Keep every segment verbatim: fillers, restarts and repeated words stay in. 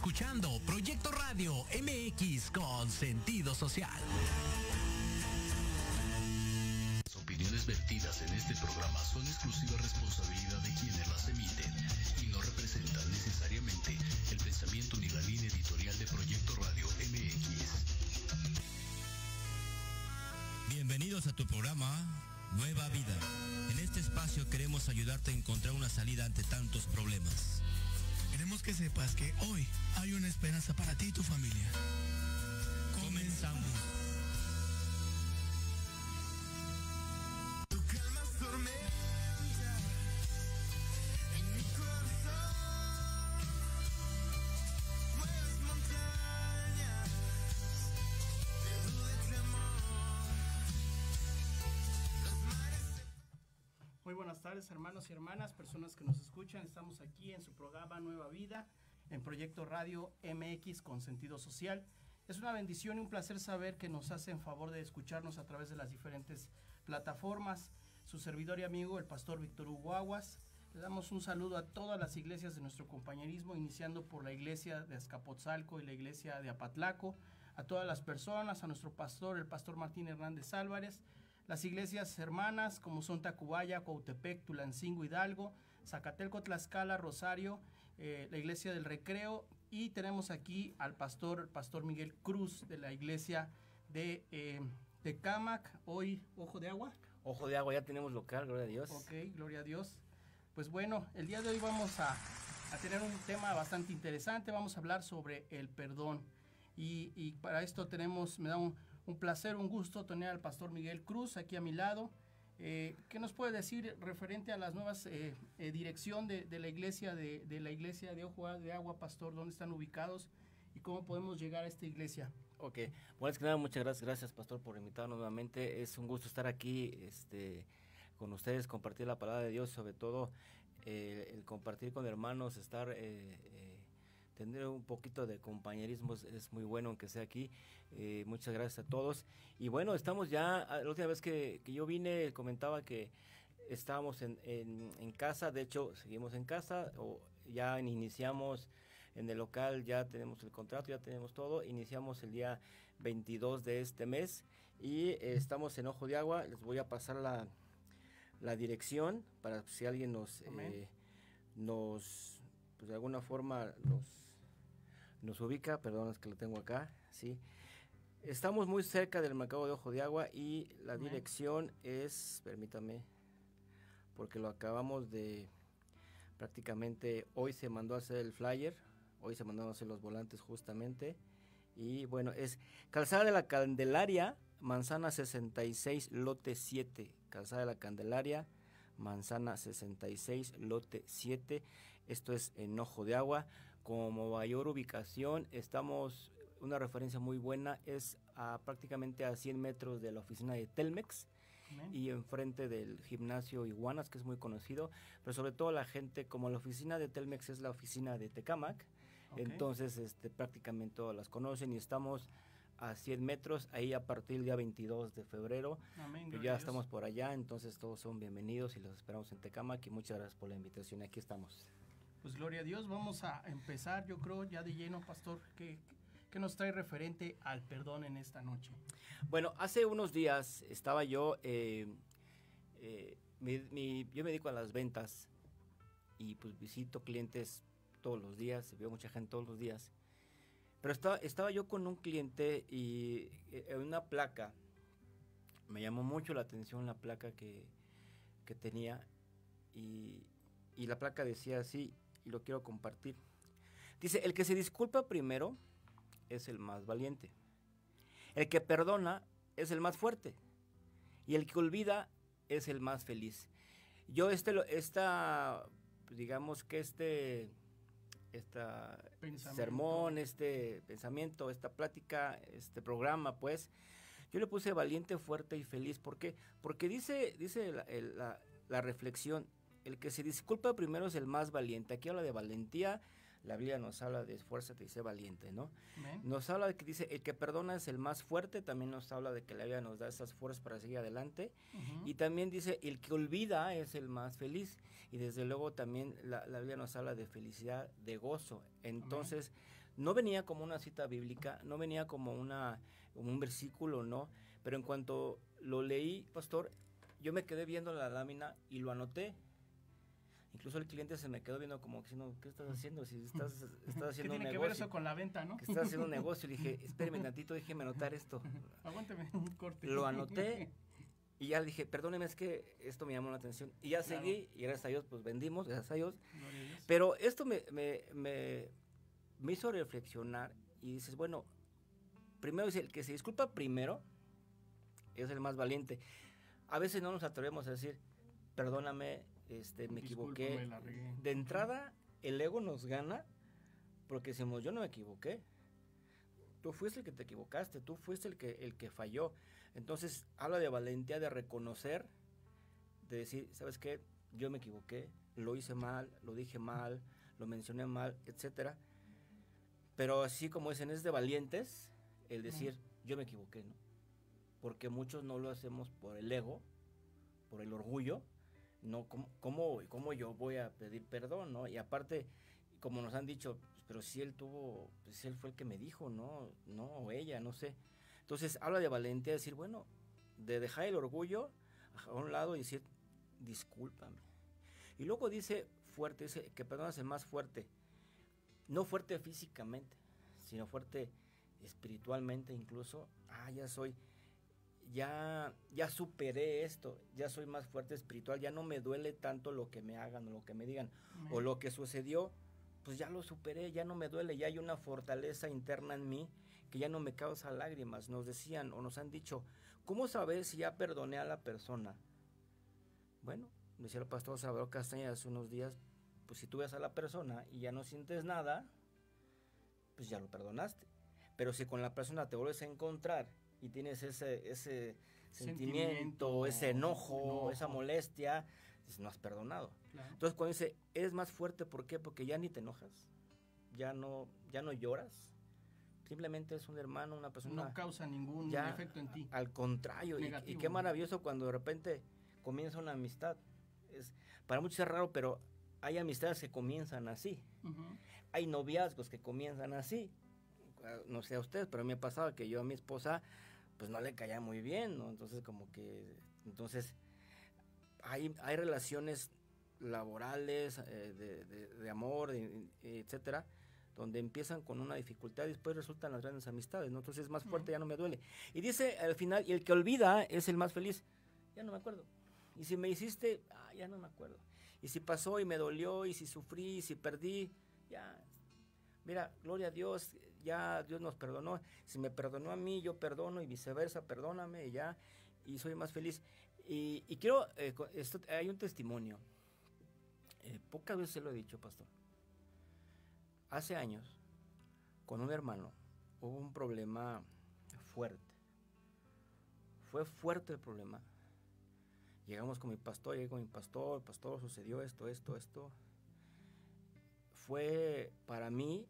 escuchando Proyecto Radio M X con sentido social. Las opiniones vertidas en este programa son exclusiva responsabilidad de quienes las emiten y no representan necesariamente el pensamiento ni la línea editorial de Proyecto Radio M X. Bienvenidos a tu programa Nueva Vida. En este espacio queremos ayudarte a encontrar una salida ante tantos problemas. Queremos que sepas que hoy hay una esperanza para ti y tu familia. Comenzamos. Tú calmas tormenta en mi corazón, mueves montañas de duda y temor. Los mares se... Muy buenas tardes, hermanos y hermanas, personas que nos escuchan. Estamos aquí en su programa Nueva Vida, en Proyecto Radio M X con sentido social. Es una bendición y un placer saber que nos hacen favor de escucharnos a través de las diferentes plataformas. Su servidor y amigo, el pastor Víctor Hugo Aguas. Le damos un saludo a todas las iglesias de nuestro compañerismo, iniciando por la iglesia de Azcapotzalco y la iglesia de Apatlaco, a todas las personas, a nuestro pastor, el pastor Martín Hernández Álvarez, las iglesias hermanas como son Tacubaya, Cuautepec, Tulancingo, Hidalgo, Zacatelco, Tlaxcala, Rosario, eh, la iglesia del Recreo, y tenemos aquí al pastor, el pastor Miguel Cruz de la iglesia de eh, Tecámac, hoy Ojo de Agua. Ojo de Agua, ya tenemos local, gloria a Dios. Ok, gloria a Dios. Pues bueno, el día de hoy vamos a, a tener un tema bastante interesante, vamos a hablar sobre el perdón, y, y para esto tenemos, me da un Un placer, un gusto tener al pastor Miguel Cruz aquí a mi lado. Eh, ¿Qué nos puede decir referente a las nuevas eh, eh, dirección de, de la iglesia de, de la iglesia de Ojo de Agua, pastor? ¿Dónde están ubicados y cómo podemos llegar a esta iglesia? Ok, bueno, es que nada, muchas gracias, gracias pastor por invitarnos nuevamente. Es un gusto estar aquí este, con ustedes, compartir la palabra de Dios, sobre todo eh, el compartir con hermanos, estar... Eh, eh, tener un poquito de compañerismo es, es muy bueno, aunque sea aquí. Eh, muchas gracias a todos. Y bueno, estamos ya, la última vez que, que yo vine comentaba que estábamos en, en, en casa, de hecho seguimos en casa, o ya iniciamos en el local, ya tenemos el contrato, ya tenemos todo, iniciamos el día veintidós de este mes y eh, estamos en Ojo de Agua. Les voy a pasar la, la dirección para si alguien nos, eh, nos pues de alguna forma nos, nos ubica. Perdón, es que lo tengo acá, sí. Estamos muy cerca del mercado de Ojo de Agua y la Amén. Dirección es, permítame, porque lo acabamos de, prácticamente hoy se mandó a hacer el flyer, hoy se mandaron a hacer los volantes justamente, y bueno, es Calzada de la Candelaria, Manzana sesenta y seis, lote siete, Calzada de la Candelaria, Manzana sesenta y seis, lote siete, esto es en Ojo de Agua. Como mayor ubicación, estamos, una referencia muy buena, es a prácticamente a cien metros de la oficina de Telmex. Amén. Y enfrente del gimnasio Iguanas, que es muy conocido, pero sobre todo la gente, como la oficina de Telmex es la oficina de Tecámac, okay. Entonces este, prácticamente todas las conocen y estamos a cien metros, ahí a partir del día veintidós de febrero, Amén, que ya estamos por allá, entonces todos son bienvenidos y los esperamos en Tecámac, y muchas gracias por la invitación, aquí estamos. Pues gloria a Dios, vamos a empezar, yo creo, ya de lleno, pastor, ¿qué, qué nos trae referente al perdón en esta noche? Bueno, hace unos días estaba yo, eh, eh, mi, mi, yo me dedico a las ventas, y pues visito clientes todos los días, veo mucha gente todos los días. Pero estaba, estaba yo con un cliente y en una placa, me llamó mucho la atención la placa que, que tenía, y, y la placa decía así, y lo quiero compartir. Dice, el que se disculpa primero es el más valiente, el que perdona es el más fuerte, y el que olvida es el más feliz. Yo este, esta, digamos que este... este sermón, este pensamiento, esta plática, este programa, pues, yo le puse valiente, fuerte y feliz. ¿Por qué? Porque dice, dice la, el, la, la reflexión, el que se disculpa primero es el más valiente. Aquí habla de valentía, la Biblia nos habla de esfuérzate y sé valiente, ¿no? Amén. Nos habla de que dice, el que perdona es el más fuerte, también nos habla de que la Biblia nos da esas fuerzas para seguir adelante, uh-huh. Y también dice, el que olvida es el más feliz, y desde luego también la, la Biblia nos habla de felicidad, de gozo. Entonces, Amén. no venía como una cita bíblica, no venía como, una, como un versículo, no, pero en cuanto lo leí, pastor, yo me quedé viendo la lámina y lo anoté. Incluso el cliente se me quedó viendo como diciendo, ¿qué estás haciendo? Si estás, estás haciendo ¿Qué un tiene negocio. que ver eso con la venta, no? Que estás haciendo un negocio. Le dije, espéreme tantito, déjeme anotar esto. Aguánteme un corte. Lo anoté y ya le dije, perdóneme, es que esto me llamó la atención. Y ya claro. seguí, y gracias a Dios, pues vendimos, gracias a Dios. Gloria a Dios. Pero esto me, me, me, me hizo reflexionar y dices, bueno, primero dice, el que se disculpa primero es el más valiente. A veces no nos atrevemos a decir, perdóname, este, me equivoqué. De entrada, el ego nos gana porque decimos, yo no me equivoqué. Tú fuiste el que te equivocaste, tú fuiste el que, el que falló. Entonces, habla de valentía, de reconocer, de decir, ¿sabes qué? Yo me equivoqué, lo hice mal, lo dije mal, lo mencioné mal, etcétera. Pero así como dicen, es de valientes el decir, yo me equivoqué, ¿no? Porque muchos no lo hacemos por el ego, por el orgullo, no, ¿cómo, cómo, cómo yo voy a pedir perdón, no? Y aparte, como nos han dicho, pero si él tuvo, pues si él fue el que me dijo, no, no, o ella, no sé. Entonces, habla de valentía, decir, bueno, de dejar el orgullo a un lado y decir, discúlpame. Y luego dice fuerte, dice que perdonas el más fuerte, no fuerte físicamente, sino fuerte espiritualmente incluso. Ah, ya soy... Ya, ya superé esto, ya soy más fuerte espiritual, ya no me duele tanto lo que me hagan o lo que me digan, Amén. O lo que sucedió, pues ya lo superé, ya no me duele, ya hay una fortaleza interna en mí que ya no me causa lágrimas. Nos decían o nos han dicho, ¿cómo saber si ya perdoné a la persona? Bueno, decía el pastor Salvador Castañeda hace unos días, pues si tú ves a la persona y ya no sientes nada, pues ya lo perdonaste. Pero si con la persona te vuelves a encontrar y tienes ese, ese sentimiento, sentimiento ese enojo, enojo, esa molestia, pues no has perdonado. Claro. Entonces cuando dice, eres más fuerte, ¿por qué? Porque ya ni te enojas, ya no, ya no lloras, simplemente es un hermano, una persona. No causa ningún ya, efecto en ti. Al contrario, y, y qué maravilloso cuando de repente comienza una amistad. Es, para muchos es raro, pero hay amistades que comienzan así. Uh-huh. Hay noviazgos que comienzan así. No sé a ustedes, pero a mí me pasaba que yo a mi esposa pues no le caía muy bien, ¿no? Entonces como que, entonces hay, hay relaciones laborales, eh, de, de, de amor, de, etcétera, donde empiezan con una dificultad y después resultan las grandes amistades, ¿no? Entonces es más fuerte, uh-huh. ya no me duele. Y dice al final, y el que olvida es el más feliz. Ya no me acuerdo. Y si me hiciste, ah, ya no me acuerdo. Y si pasó y me dolió, y si sufrí, y si perdí, ya. Mira, gloria a Dios, ya Dios nos perdonó. Si me perdonó a mí, yo perdono y viceversa, perdóname y ya, y soy más feliz. Y, y quiero, eh, esto, hay un testimonio. Eh, pocas veces se lo he dicho, pastor. Hace años, con un hermano, hubo un problema fuerte. Fue fuerte el problema. Llegamos con mi pastor, llegué con mi pastor, pastor, sucedió esto, esto, esto. Fue, para mí,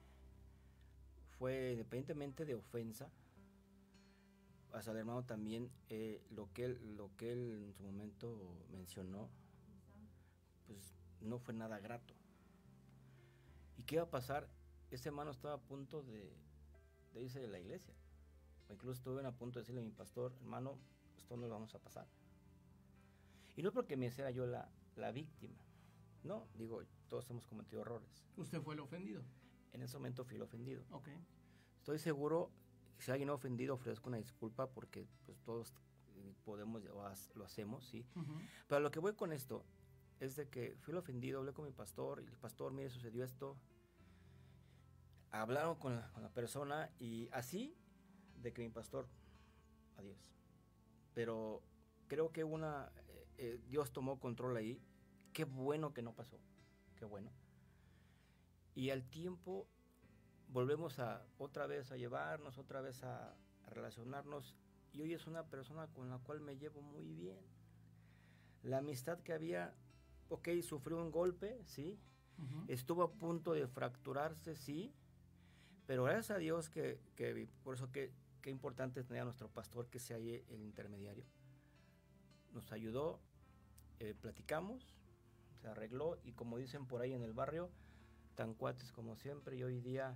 fue independientemente de ofensa, hasta el hermano también, eh, lo que él, lo que él en su momento mencionó, pues no fue nada grato. ¿Y qué iba a pasar? Ese hermano estaba a punto de, de irse de la iglesia. O incluso estuve a punto de decirle a mi pastor, hermano, esto no lo vamos a pasar. Y no porque me hiciera yo la, la víctima. No, digo, todos hemos cometido errores. ¿Usted fue el ofendido? En ese momento fui el ofendido. Ok. Estoy seguro, si alguien ha ofendido, ofrezco una disculpa porque pues todos podemos, lo hacemos, ¿sí? Uh-huh. Pero lo que voy con esto es de que fui el ofendido, hablé con mi pastor, y el pastor, mire, sucedió esto. Hablaron con la, con la persona y así, de que mi pastor, adiós. Pero creo que una, eh, eh, Dios tomó control ahí. Qué bueno que no pasó, qué bueno. Y al tiempo volvemos a otra vez a llevarnos, otra vez a, a relacionarnos. Y hoy es una persona con la cual me llevo muy bien. La amistad que había, ok, sufrió un golpe, sí. Uh-huh. Estuvo a punto de fracturarse, sí. Pero gracias a Dios que, que por eso que, que importante es tener a nuestro pastor que sea ahí el intermediario. Nos ayudó, eh, platicamos, se arregló y como dicen por ahí en el barrio, tan cuates como siempre, y hoy día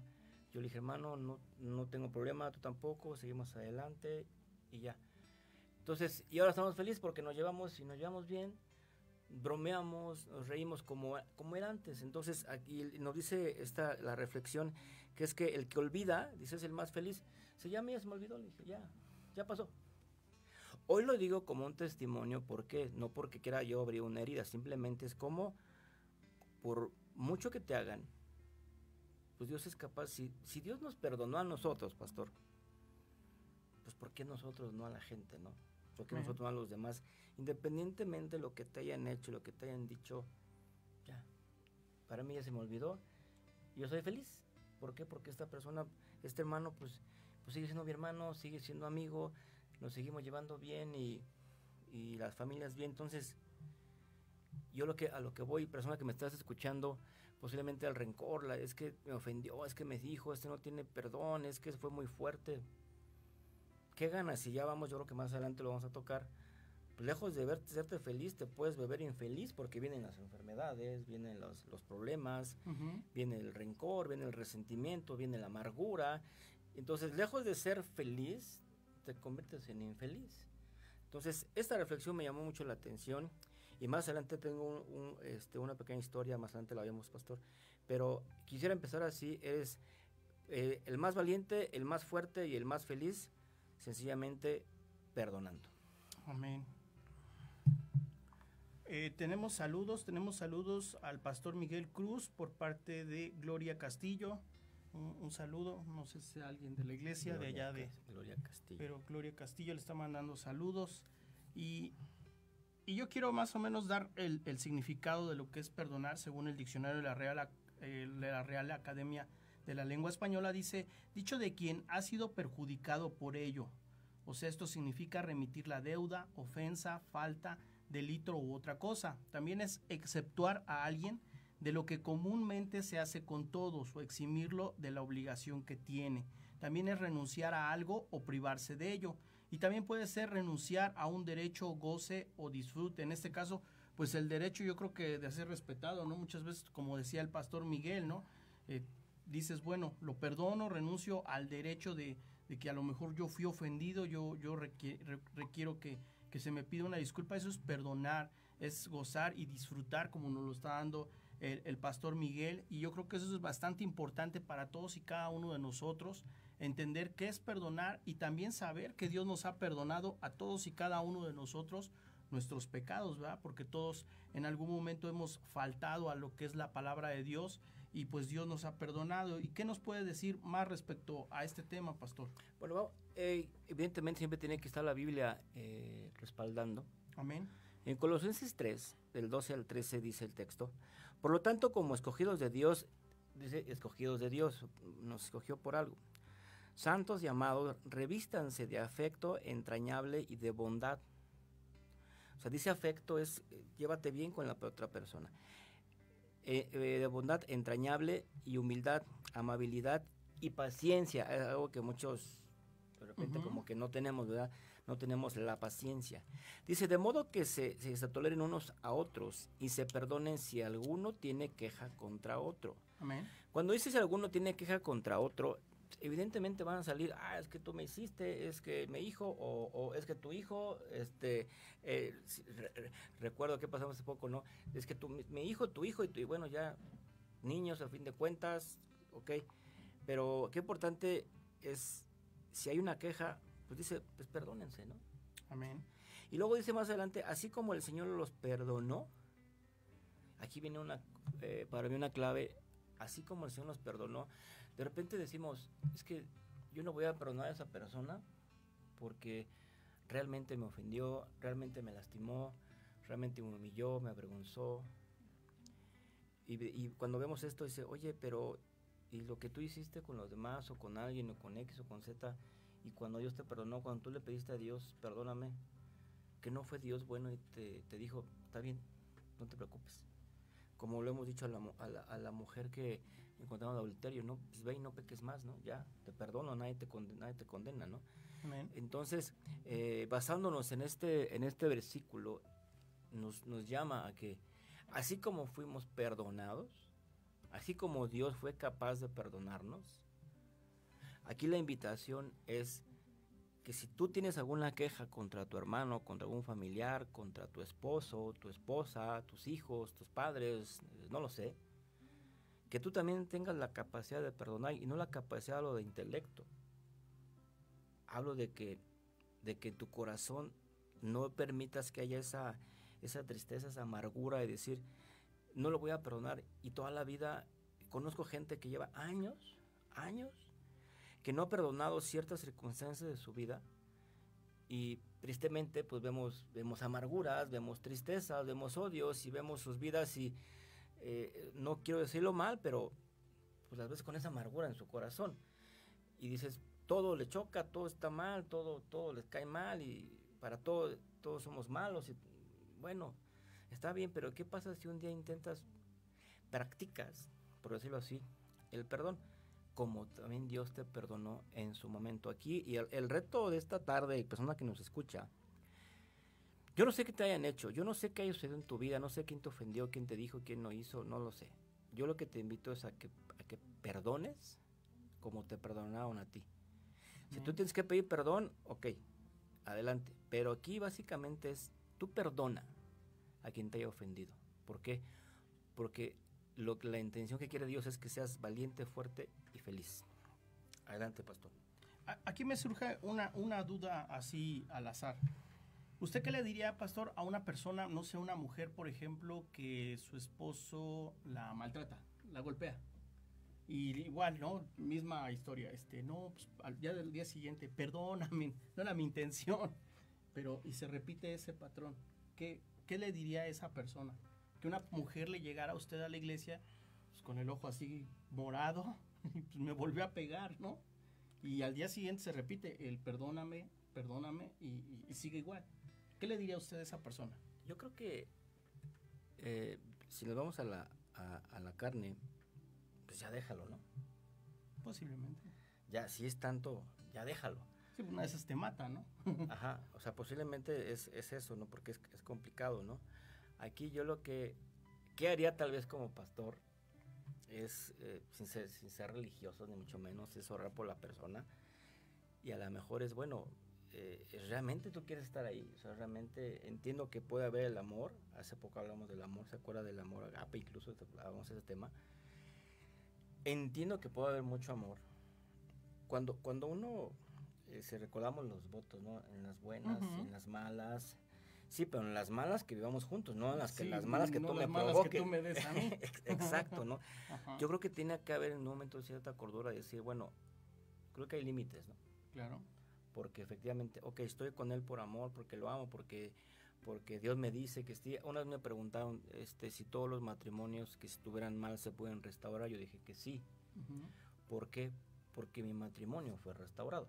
Yo le dije, hermano, no, no tengo problema, tú tampoco, seguimos adelante y ya. Entonces, y ahora estamos felices porque nos llevamos y nos llevamos bien, bromeamos, nos reímos como, como era antes. Entonces, aquí nos dice esta, la reflexión, que es que el que olvida, dice, es el más feliz. Se llama, ya se me olvidó, le dije, ya, ya pasó. Hoy lo digo como un testimonio, ¿por qué? No porque quiera yo abrir una herida, simplemente es como, por mucho que te hagan, pues Dios es capaz, si, si Dios nos perdonó a nosotros, pastor, pues ¿por qué nosotros no a la gente, no? ¿Por qué nosotros no a los demás? Independientemente de lo que te hayan hecho, lo que te hayan dicho, ya, para mí ya se me olvidó, y yo soy feliz. ¿Por qué? Porque esta persona, este hermano, pues, pues sigue siendo mi hermano, sigue siendo amigo, nos seguimos llevando bien y, y las familias bien. Entonces, yo lo que a lo que voy, persona que me estás escuchando, posiblemente al rencor, la, es que me ofendió, es que me dijo, este no tiene perdón, es que fue muy fuerte. ¿Qué ganas? Si ya vamos, yo creo que más adelante lo vamos a tocar. Pues lejos de verte, serte feliz, te puedes beber infeliz porque vienen las enfermedades, vienen los, los problemas, uh-huh. viene el rencor, viene el resentimiento, viene la amargura. Entonces, lejos de ser feliz, te conviertes en infeliz. Entonces, esta reflexión me llamó mucho la atención. Y más adelante tengo un, un, este, una pequeña historia, más adelante la vemos, pastor. Pero quisiera empezar así, es eh, el más valiente, el más fuerte y el más feliz, sencillamente perdonando. Amén. Eh, tenemos saludos, tenemos saludos al pastor Miguel Cruz por parte de Gloria Castillo. Un, un saludo, no sé si es alguien de la iglesia, Gloria, de allá de... Gloria Castillo. Pero Gloria Castillo le está mandando saludos y... Y yo quiero más o menos dar el, el significado de lo que es perdonar según el diccionario de la, Real, eh, de la Real Academia de la Lengua Española. Dice, dicho de quien ha sido perjudicado por ello. O sea, esto significa remitir la deuda, ofensa, falta, delito u otra cosa. También es exceptuar a alguien de lo que comúnmente se hace con todos o eximirlo de la obligación que tiene. También es renunciar a algo o privarse de ello. Y también puede ser renunciar a un derecho, goce o disfrute. En este caso, pues el derecho yo creo que de ser respetado, ¿no? Muchas veces, como decía el pastor Miguel, ¿no? Eh, dices, bueno, lo perdono, renuncio al derecho de, de que a lo mejor yo fui ofendido, yo, yo requiero, requiero que, que se me pida una disculpa. Eso es perdonar, es gozar y disfrutar como nos lo está dando el, el pastor Miguel. Y yo creo que eso es bastante importante para todos y cada uno de nosotros, entender qué es perdonar y también saber que Dios nos ha perdonado a todos y cada uno de nosotros nuestros pecados, ¿verdad? Porque todos en algún momento hemos faltado a lo que es la palabra de Dios y pues Dios nos ha perdonado. ¿Y qué nos puede decir más respecto a este tema, pastor? Bueno, eh, evidentemente siempre tiene que estar la Biblia eh, respaldando. Amén. En Colosenses tres, del doce al trece dice el texto, por lo tanto, como escogidos de Dios, dice escogidos de Dios, nos escogió por algo. Santos y amados, revístanse de afecto entrañable y de bondad. O sea, dice afecto es, eh, llévate bien con la otra persona. Eh, eh, de bondad entrañable y humildad, amabilidad y paciencia. Es algo que muchos, de repente, uh-huh. como que no tenemos, ¿verdad? No tenemos la paciencia. Dice, de modo que se, se, se toleren unos a otros y se perdonen si alguno tiene queja contra otro. Amén. Cuando dice si alguno tiene queja contra otro, evidentemente van a salir, ah, es que tú me hiciste, es que mi hijo, o, o es que tu hijo, este, eh, re, re, recuerdo que pasamos hace poco, ¿no? Es que tu, mi, mi hijo, tu hijo, y, tu, y bueno, ya, niños a fin de cuentas, ok, pero qué importante es, si hay una queja, pues dice, pues perdónense, ¿no? Amén. Y luego dice más adelante, así como el Señor los perdonó, aquí viene una, eh, para mí una clave, así como el Señor nos perdonó. De repente decimos, es que yo no voy a perdonar a esa persona porque realmente me ofendió, realmente me lastimó, realmente me humilló, me avergonzó. Y, y cuando vemos esto dice, oye, pero ¿y lo que tú hiciste con los demás o con alguien o con X o con Z? Y cuando Dios te perdonó, cuando tú le pediste a Dios, perdóname, que no fue Dios bueno y te, te dijo, está bien, no te preocupes. Como lo hemos dicho a la, a la, a la mujer que encontramos adulterio, ¿no? Pues ve y no peques más, ¿no? Ya, te perdono, nadie te condena, nadie te condena, ¿no? Amén. Entonces, eh, basándonos en este, en este versículo, nos, nos llama a que, así como fuimos perdonados, así como Dios fue capaz de perdonarnos, Aquí la invitación es que si tú tienes alguna queja contra tu hermano, contra algún familiar, contra tu esposo, tu esposa, tus hijos, tus padres, no lo sé, que tú también tengas la capacidad de perdonar, y no la capacidad de lo de intelecto. Hablo de que, de que en tu corazón no permitas que haya esa, esa tristeza, esa amargura de decir, no lo voy a perdonar, y toda la vida. Conozco gente que lleva años, años, que no ha perdonado ciertas circunstancias de su vida, y tristemente pues vemos, vemos amarguras, vemos tristezas, vemos odios, y vemos sus vidas, y eh, no quiero decirlo mal, pero pues las ves con esa amargura en su corazón, y dices, todo le choca, todo está mal, todo, todo les cae mal, y para todo, todos somos malos, y bueno, está bien, pero ¿qué pasa si un día intentas, practicas, por decirlo así, el perdón, como también Dios te perdonó en su momento aquí? Y el, el reto de esta tarde, persona que nos escucha, yo no sé qué te hayan hecho, yo no sé qué haya sucedido en tu vida, no sé quién te ofendió, quién te dijo, quién no hizo, no lo sé. Yo lo que te invito es a que, a que perdones como te perdonaron a ti. Si tú tienes que pedir perdón, ok, adelante. Pero aquí básicamente es, tú perdona a quien te haya ofendido. ¿Por qué? Porque lo, la intención que quiere Dios es que seas valiente, fuerte y feliz. Adelante, pastor. Aquí me surge una, una duda así al azar. ¿Usted qué le diría, pastor, a una persona, no sé, una mujer, por ejemplo, que su esposo la maltrata, la golpea? Y igual, ¿no? Misma historia, este, no, pues, al día del día siguiente, perdóname, no era mi intención, pero, y se repite ese patrón. ¿Qué, qué le diría a esa persona? Que una mujer le llegara a usted a la iglesia, pues, con el ojo así morado, y pues me volvió a pegar, ¿no? Y al día siguiente se repite el perdóname, perdóname, y, y, y sigue igual. ¿Qué le diría a usted a esa persona? Yo creo que, eh, si nos vamos a la, a, a la carne, pues ya déjalo, ¿no? Posiblemente. Ya, si es tanto, ya déjalo. Sí, una de esas te mata, ¿no? Ajá, o sea, posiblemente es, es eso, ¿no? Porque es, es complicado, ¿no? Aquí yo lo que, ¿qué haría tal vez como pastor? Es, eh, sin, ser, sin ser religioso, ni mucho menos, es orar por la persona. Y a lo mejor es, bueno, eh, ¿realmente tú quieres estar ahí? O sea, realmente entiendo que puede haber el amor. Hace poco hablamos del amor, ¿se acuerda del amor agape? Incluso hablamos de ese tema. Entiendo que puede haber mucho amor. Cuando, cuando uno, eh, se recordamos los votos, ¿no? En las buenas, uh-huh. en las malas. Sí, pero en las malas que vivamos juntos, no en las, que, sí, las malas que no tú las me malas provoques. Que tú me des a mí. Exacto, ¿no? Ajá. Yo creo que tiene que haber en un momento cierta cordura de decir, bueno, creo que hay límites, ¿no? Claro. Porque efectivamente, ok, estoy con él por amor, porque lo amo, porque porque Dios me dice que estoy. Una vez me preguntaron este, si todos los matrimonios que estuvieran mal se pueden restaurar. Yo dije que sí. Uh-huh. ¿Por qué? Porque mi matrimonio fue restaurado.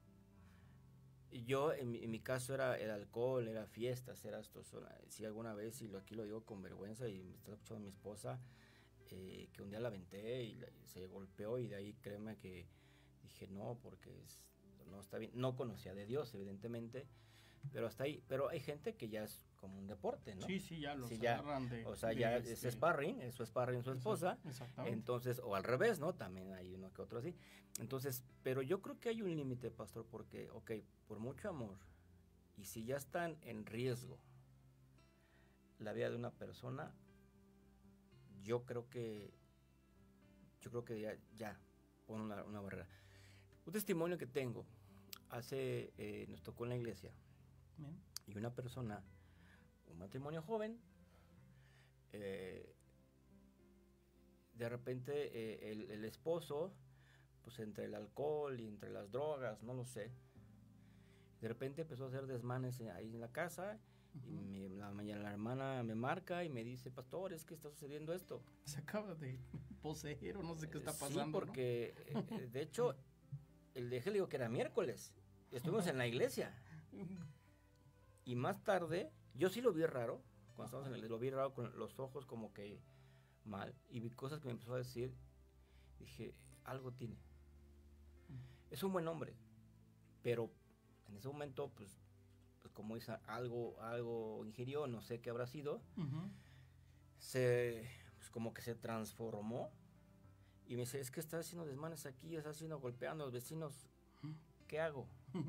Y yo, en mi, en mi caso, era el alcohol, era fiestas, era esto. Si alguna vez, y lo, aquí lo digo con vergüenza, y me está escuchando mi esposa, eh, que un día la aventé y la, se golpeó, y de ahí créeme que dije no, porque es, no está bien. No conocía de Dios, evidentemente, pero hasta ahí. Pero hay gente que ya es como un deporte, ¿no? Sí, sí, ya los sí, ya, agarran de... O sea, de ya este... es sparring, es su sparring su esposa. Exactamente. Entonces, o al revés, ¿no? También hay uno que otro así. Entonces, pero yo creo que hay un límite, pastor, porque, ok, por mucho amor, y si ya están en riesgo la vida de una persona, yo creo que, yo creo que ya, ya pon una, una barrera. Un testimonio que tengo, hace, eh, nos tocó en la iglesia, Bien. y una persona, un matrimonio joven, eh, de repente eh, el, el esposo, pues entre el alcohol y entre las drogas, no lo sé, de repente empezó a hacer desmanes ahí en la casa. Uh-huh. Y me, la mañana la hermana me marca y me dice, pastor, es que está sucediendo esto. Se acaba de poseer o no sé qué está pasando. Sí, porque ¿no? eh, de hecho el dejé le digo que era miércoles, estuvimos en la iglesia. Y más tarde, yo sí lo vi raro, cuando estábamos en el, lo vi raro con los ojos como que mal, y vi cosas que me empezó a decir, dije, algo tiene. Es un buen hombre, pero en ese momento, pues, pues como dice, algo, algo ingirió, no sé qué habrá sido, uh-huh. se, pues como que se transformó, Y me dice, es que está haciendo desmanes aquí, está haciendo golpeando a los vecinos, ¿qué hago?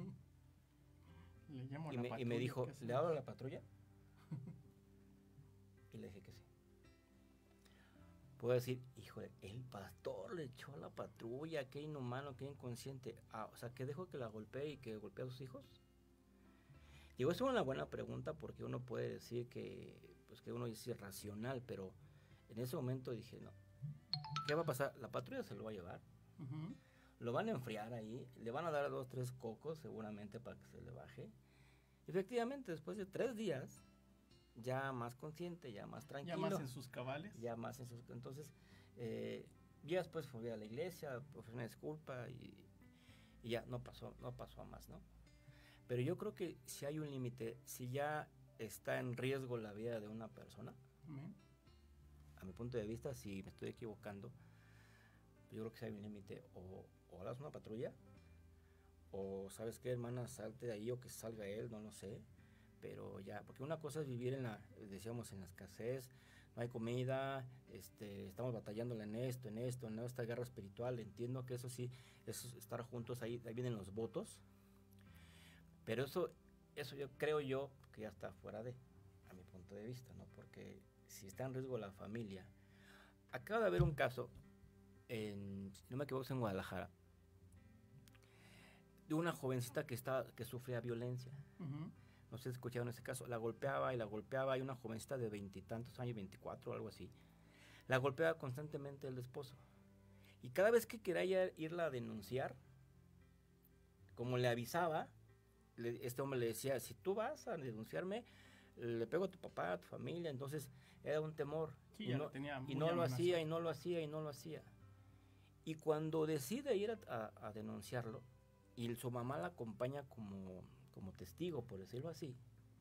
Le llamo a Y la me, y patrulla, me dijo, ¿qué hacemos? ¿le hablo a la patrulla? Y le dije que sí. Puedo decir, híjole, el pastor le echó a la patrulla, qué inhumano, qué inconsciente. Ah, o sea, que dejó que la golpee y que golpee a sus hijos. Digo, es una buena pregunta porque uno puede decir que, pues que uno es irracional, pero en ese momento dije, no, ¿qué va a pasar? La patrulla se lo va a llevar, Ujú. lo van a enfriar ahí, le van a dar dos, tres cocos seguramente para que se le baje. Efectivamente, después de tres días, ya más consciente, ya más tranquilo. Ya más en sus cabales. Ya más en sus... Entonces, eh, ya después fui a la iglesia, ofrecí una disculpa y, y ya no pasó, no pasó a más, ¿no? Pero yo creo que si hay un límite, si ya está en riesgo la vida de una persona, Amén. a mi punto de vista, si me estoy equivocando, yo creo que si hay un límite, o, o hablas una patrulla, o sabes qué, hermana, salte de ahí, o que salga él, no lo sé, pero ya, porque una cosa es vivir en la, decíamos, en la escasez, no hay comida, este, estamos batallándola en esto, en esto, en esta guerra espiritual, entiendo que eso sí, es estar juntos, ahí, ahí vienen los votos, pero eso, eso yo creo yo que ya está fuera de, a mi punto de vista, ¿no? Porque si está en riesgo la familia, acaba de haber un caso, en, si no me equivoco, en Guadalajara, de una jovencita que, está, que sufría violencia. Ujú. No sé si escucharon ese caso, la golpeaba y la golpeaba, hay una jovencita de veintitantos años, veinticuatro o algo así, la golpeaba constantemente el esposo. Y cada vez que quería irla a denunciar, como le avisaba, le, este hombre le decía, si tú vas a denunciarme, le pego a tu papá, a tu familia, entonces era un temor. Sí, y ya no, lo tenía y muy no lo amenazado. hacía, y no lo hacía, y no lo hacía. Y cuando decide ir a, a, a denunciarlo, y su mamá la acompaña como, como testigo, por decirlo así,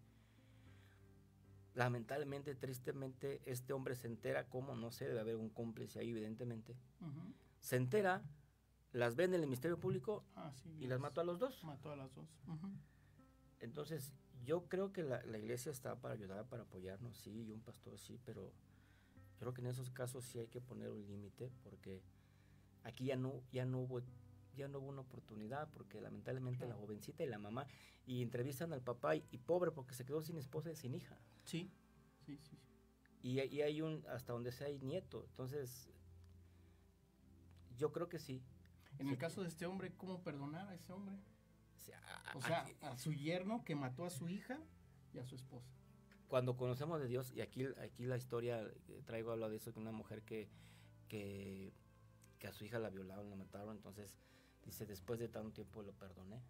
lamentablemente, tristemente, este hombre se entera, como no sé, debe haber un cómplice ahí, evidentemente, Ujú. se entera, las ve en el Ministerio Público Ah, sí, y las mató a los dos. Mató a las dos. Ujú. Entonces, yo creo que la, la iglesia está para ayudar, para apoyarnos, sí, y un pastor sí, pero yo creo que en esos casos sí hay que poner un límite, porque aquí ya no, ya no hubo, ya no hubo una oportunidad, porque lamentablemente Claro. la jovencita y la mamá, y entrevistan al papá, y, y pobre, porque se quedó sin esposa y sin hija. Sí, sí, sí. sí. Y, y hay un, hasta donde sea, hay nieto, entonces, yo creo que sí. En Sí. el caso de este hombre, ¿cómo perdonar a ese hombre? O sea, O sea, aquí- a su yerno que mató a su hija y a su esposa. cuando conocemos de Dios, y aquí, aquí la historia, eh, traigo a hablar de eso, que una mujer que, que, que a su hija la violaron, la mataron, entonces dice, después de tanto tiempo lo perdoné.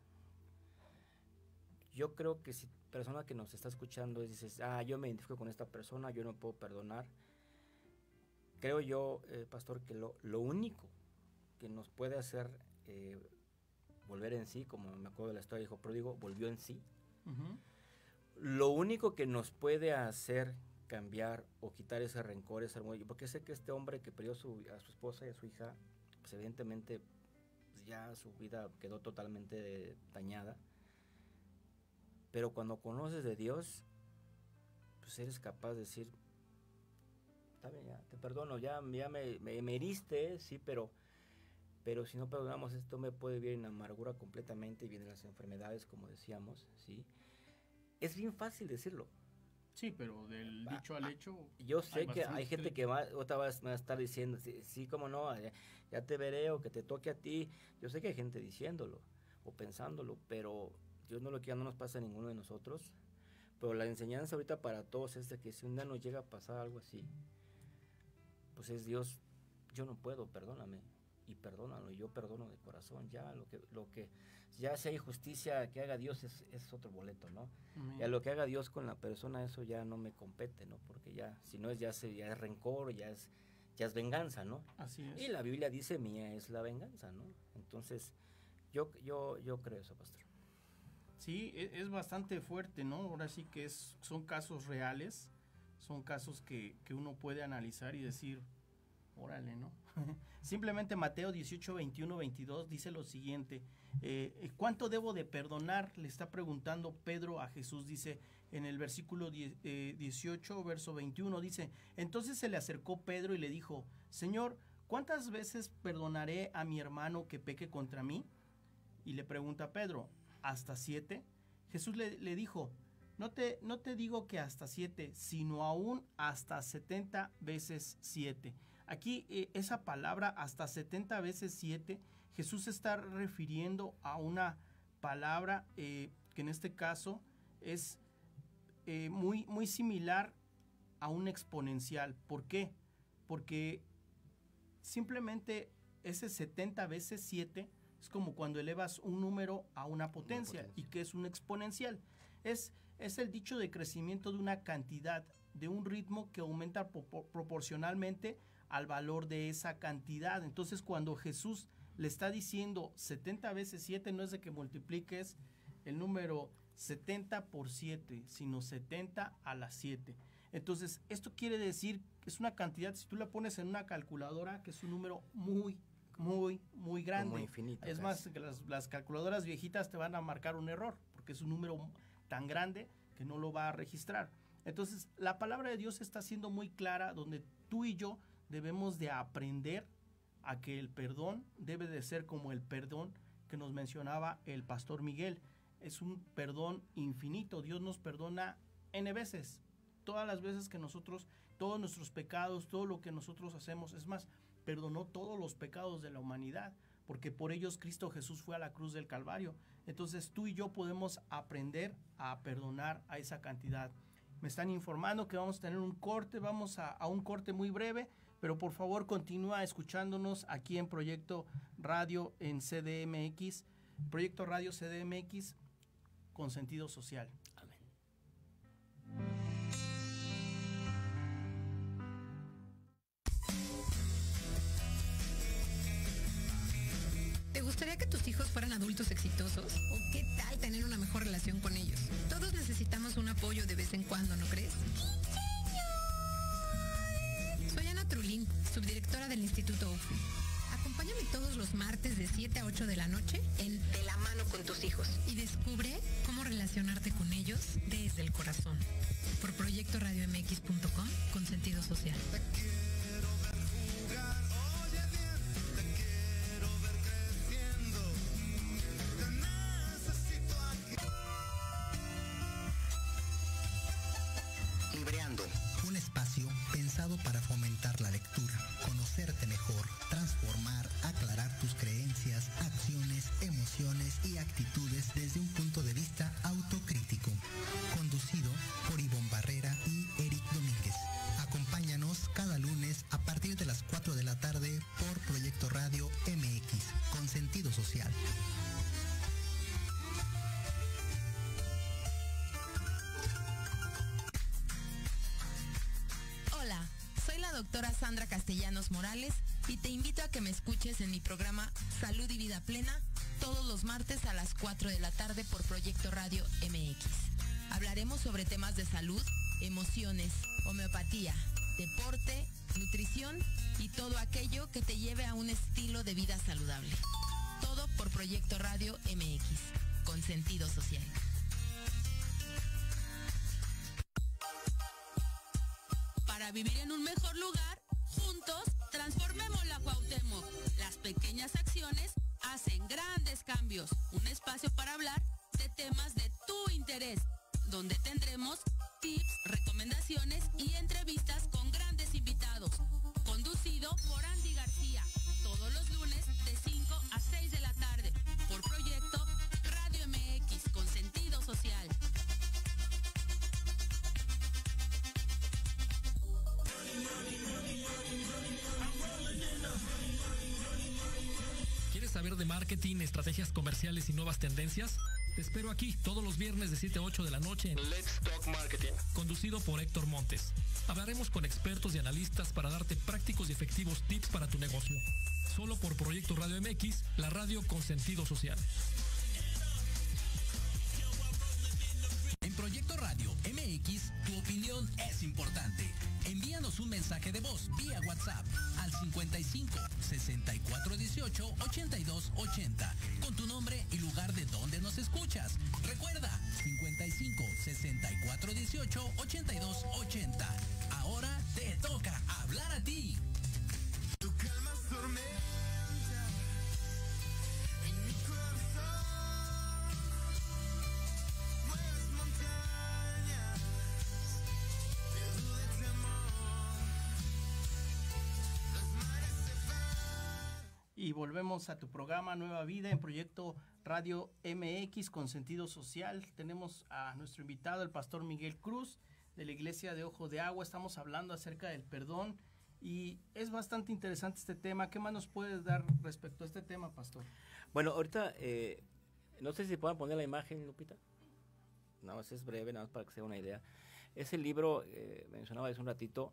Yo creo que si persona que nos está escuchando dices, ah, yo me identifico con esta persona, yo no puedo perdonar, creo yo, eh, pastor, que lo, lo único que nos puede hacer eh, volver en sí, como me acuerdo de la historia, dijo pródigo, volvió en sí. Ujú. Lo único que nos puede hacer cambiar o quitar ese rencor, ese orgullo, porque sé que este hombre que perdió su, a su esposa y a su hija, pues evidentemente pues ya su vida quedó totalmente dañada. Pero cuando conoces de Dios, pues eres capaz de decir, está bien, ya, te perdono, ya, ya me, me, me heriste, sí, pero, pero si no perdonamos, esto me puede vivir en amargura completamente y vienen las enfermedades, como decíamos, sí. Es bien fácil decirlo. Sí, pero del dicho al hecho. Yo sé hay que bastante hay gente que va, otra vez me va a estar diciendo, sí, sí, cómo no, ya, ya te veré o que te toque a ti. Yo sé que hay gente diciéndolo o pensándolo, pero Dios no lo quiera, no nos pasa a ninguno de nosotros. Pero la enseñanza ahorita para todos es de que si un día nos llega a pasar algo así, pues es Dios, yo no puedo, perdóname. Y perdónalo, yo perdono de corazón, ya lo que, lo que, ya si hay justicia que haga Dios es, es otro boleto, ¿no? Amén. Ya lo que haga Dios con la persona, eso ya no me compete, ¿no? Porque ya, si no es ya, se, ya es rencor, ya es, ya es venganza, ¿no? Así es. Y la Biblia dice, mía es la venganza, ¿no? Entonces, yo, yo, yo creo eso, pastor. Sí, e- es bastante fuerte, ¿no? Ahora sí que es, son casos reales, son casos que, que uno puede analizar y decir, órale, ¿no? Simplemente Mateo dieciocho, veintiuno, veintidós dice lo siguiente, eh, ¿cuánto debo de perdonar? Le está preguntando Pedro a Jesús, dice en el versículo dieciocho, verso veintiuno, dice, entonces se le acercó Pedro y le dijo, Señor, ¿cuántas veces perdonaré a mi hermano que peque contra mí? Y le pregunta Pedro, ¿hasta siete? Jesús le, le dijo, no te, no te digo que hasta siete, sino aún hasta setenta veces siete. Aquí eh, esa palabra hasta setenta veces siete, Jesús se está refiriendo a una palabra eh, que en este caso es eh, muy, muy similar a un exponencial. ¿Por qué? Porque simplemente ese setenta veces siete es como cuando elevas un número a una potencia, una potencia. ¿Y qué es un exponencial? Es, es el dicho de crecimiento de una cantidad, de un ritmo que aumenta po- proporcionalmente al valor de esa cantidad. Entonces, cuando Jesús le está diciendo setenta veces siete, no es de que multipliques el número setenta por siete, sino setenta a la siete. Entonces, esto quiere decir que es una cantidad, si tú la pones en una calculadora, que es un número muy, muy, muy grande. Como infinito. Es más, que las, las calculadoras viejitas te van a marcar un error, porque es un número tan grande que no lo va a registrar. Entonces, la palabra de Dios está siendo muy clara, donde tú y yo debemos de aprender a que el perdón debe de ser como el perdón que nos mencionaba el pastor Miguel. Es un perdón infinito. Dios nos perdona N veces. Todas las veces que nosotros, todos nuestros pecados, todo lo que nosotros hacemos, es más, perdonó todos los pecados de la humanidad, porque por ellos Cristo Jesús fue a la cruz del Calvario. Entonces tú y yo podemos aprender a perdonar a esa cantidad. Me están informando que vamos a tener un corte, vamos a, a un corte muy breve, pero por favor continúa escuchándonos aquí en Proyecto Radio en C D M X, Proyecto Radio C D M X con sentido social. Amén. ¿Te gustaría que tus hijos fueran adultos exitosos? ¿O qué tal tener una mejor relación con ellos? Todos necesitamos un apoyo de vez en cuando, ¿no crees? Soy Ana Trulín, subdirectora del Instituto U F I. Acompáñame todos los martes de siete a ocho de la noche en De la mano con tus hijos y descubre cómo relacionarte con ellos desde el corazón. Por proyecto radio m x punto com con sentido social. Libreando, un espacio pensado para fomentar la lectura, conocerte mejor, transformar, aclarar tus creencias, acciones, emociones y actitudes desde un punto de vista autocrítico. Conducido por Ivonne Barrera y Eric Domínguez. Acompáñanos cada lunes a partir de las cuatro de la tarde por Proyecto Radio M X, con sentido social. Hola, soy la doctora Sandra Castellanos Morales y te invito a que me escuches en mi programa Salud y Vida Plena todos los martes a las cuatro de la tarde por Proyecto Radio M X. Hablaremos sobre temas de salud, emociones, homeopatía, deporte, nutrición y todo aquello que te lleve a un estilo de vida saludable. Todo por Proyecto Radio M X, con sentido social. Para vivir en un mejor lugar, juntos transformemos la Cuauhtémoc. Las pequeñas acciones hacen grandes cambios. Un espacio para hablar de temas de tu interés, donde tendremos tips, recomendaciones y entrevistas con grandes invitados. Conducido por Andy García, todos los lunes de cinco a seis de la tarde, por Proyecto Radio M X, con sentido social. ¿Quieres saber de marketing, estrategias comerciales y nuevas tendencias? Te espero aquí todos los viernes de siete a ocho de la noche en Let's Talk Marketing, conducido por Héctor Montes. Hablaremos con expertos y analistas para darte prácticos y efectivos tips para tu negocio. Solo por Proyecto Radio M X, la radio con sentido social. En Proyecto Radio M X, tu opinión es importante. Envíanos un mensaje de voz vía WhatsApp al cincuenta y cinco, sesenta y cuatro dieciocho, ochenta y dos ochenta con tu nombre y lugar de donde nos escuchas. Recuerda, cincuenta y cinco, sesenta y cuatro dieciocho, ochenta y dos ochenta. Ahora te toca hablar a ti. Tu calma tormenta en mi corazón. Mueves montañas de duda y temor. Los mares se van. Y volvemos a tu programa Nueva Vida en Proyecto Radio M X con sentido social. Tenemos a nuestro invitado, el pastor Miguel Cruz, de la Iglesia de Ojo de Agua. Estamos hablando acerca del perdón y es bastante interesante este tema. ¿Qué más nos puedes dar respecto a este tema, pastor? Bueno, ahorita, eh, no sé si puedan poner la imagen, Lupita. No, es breve, nada más para que se dé una idea. Ese libro, eh, mencionaba hace un ratito,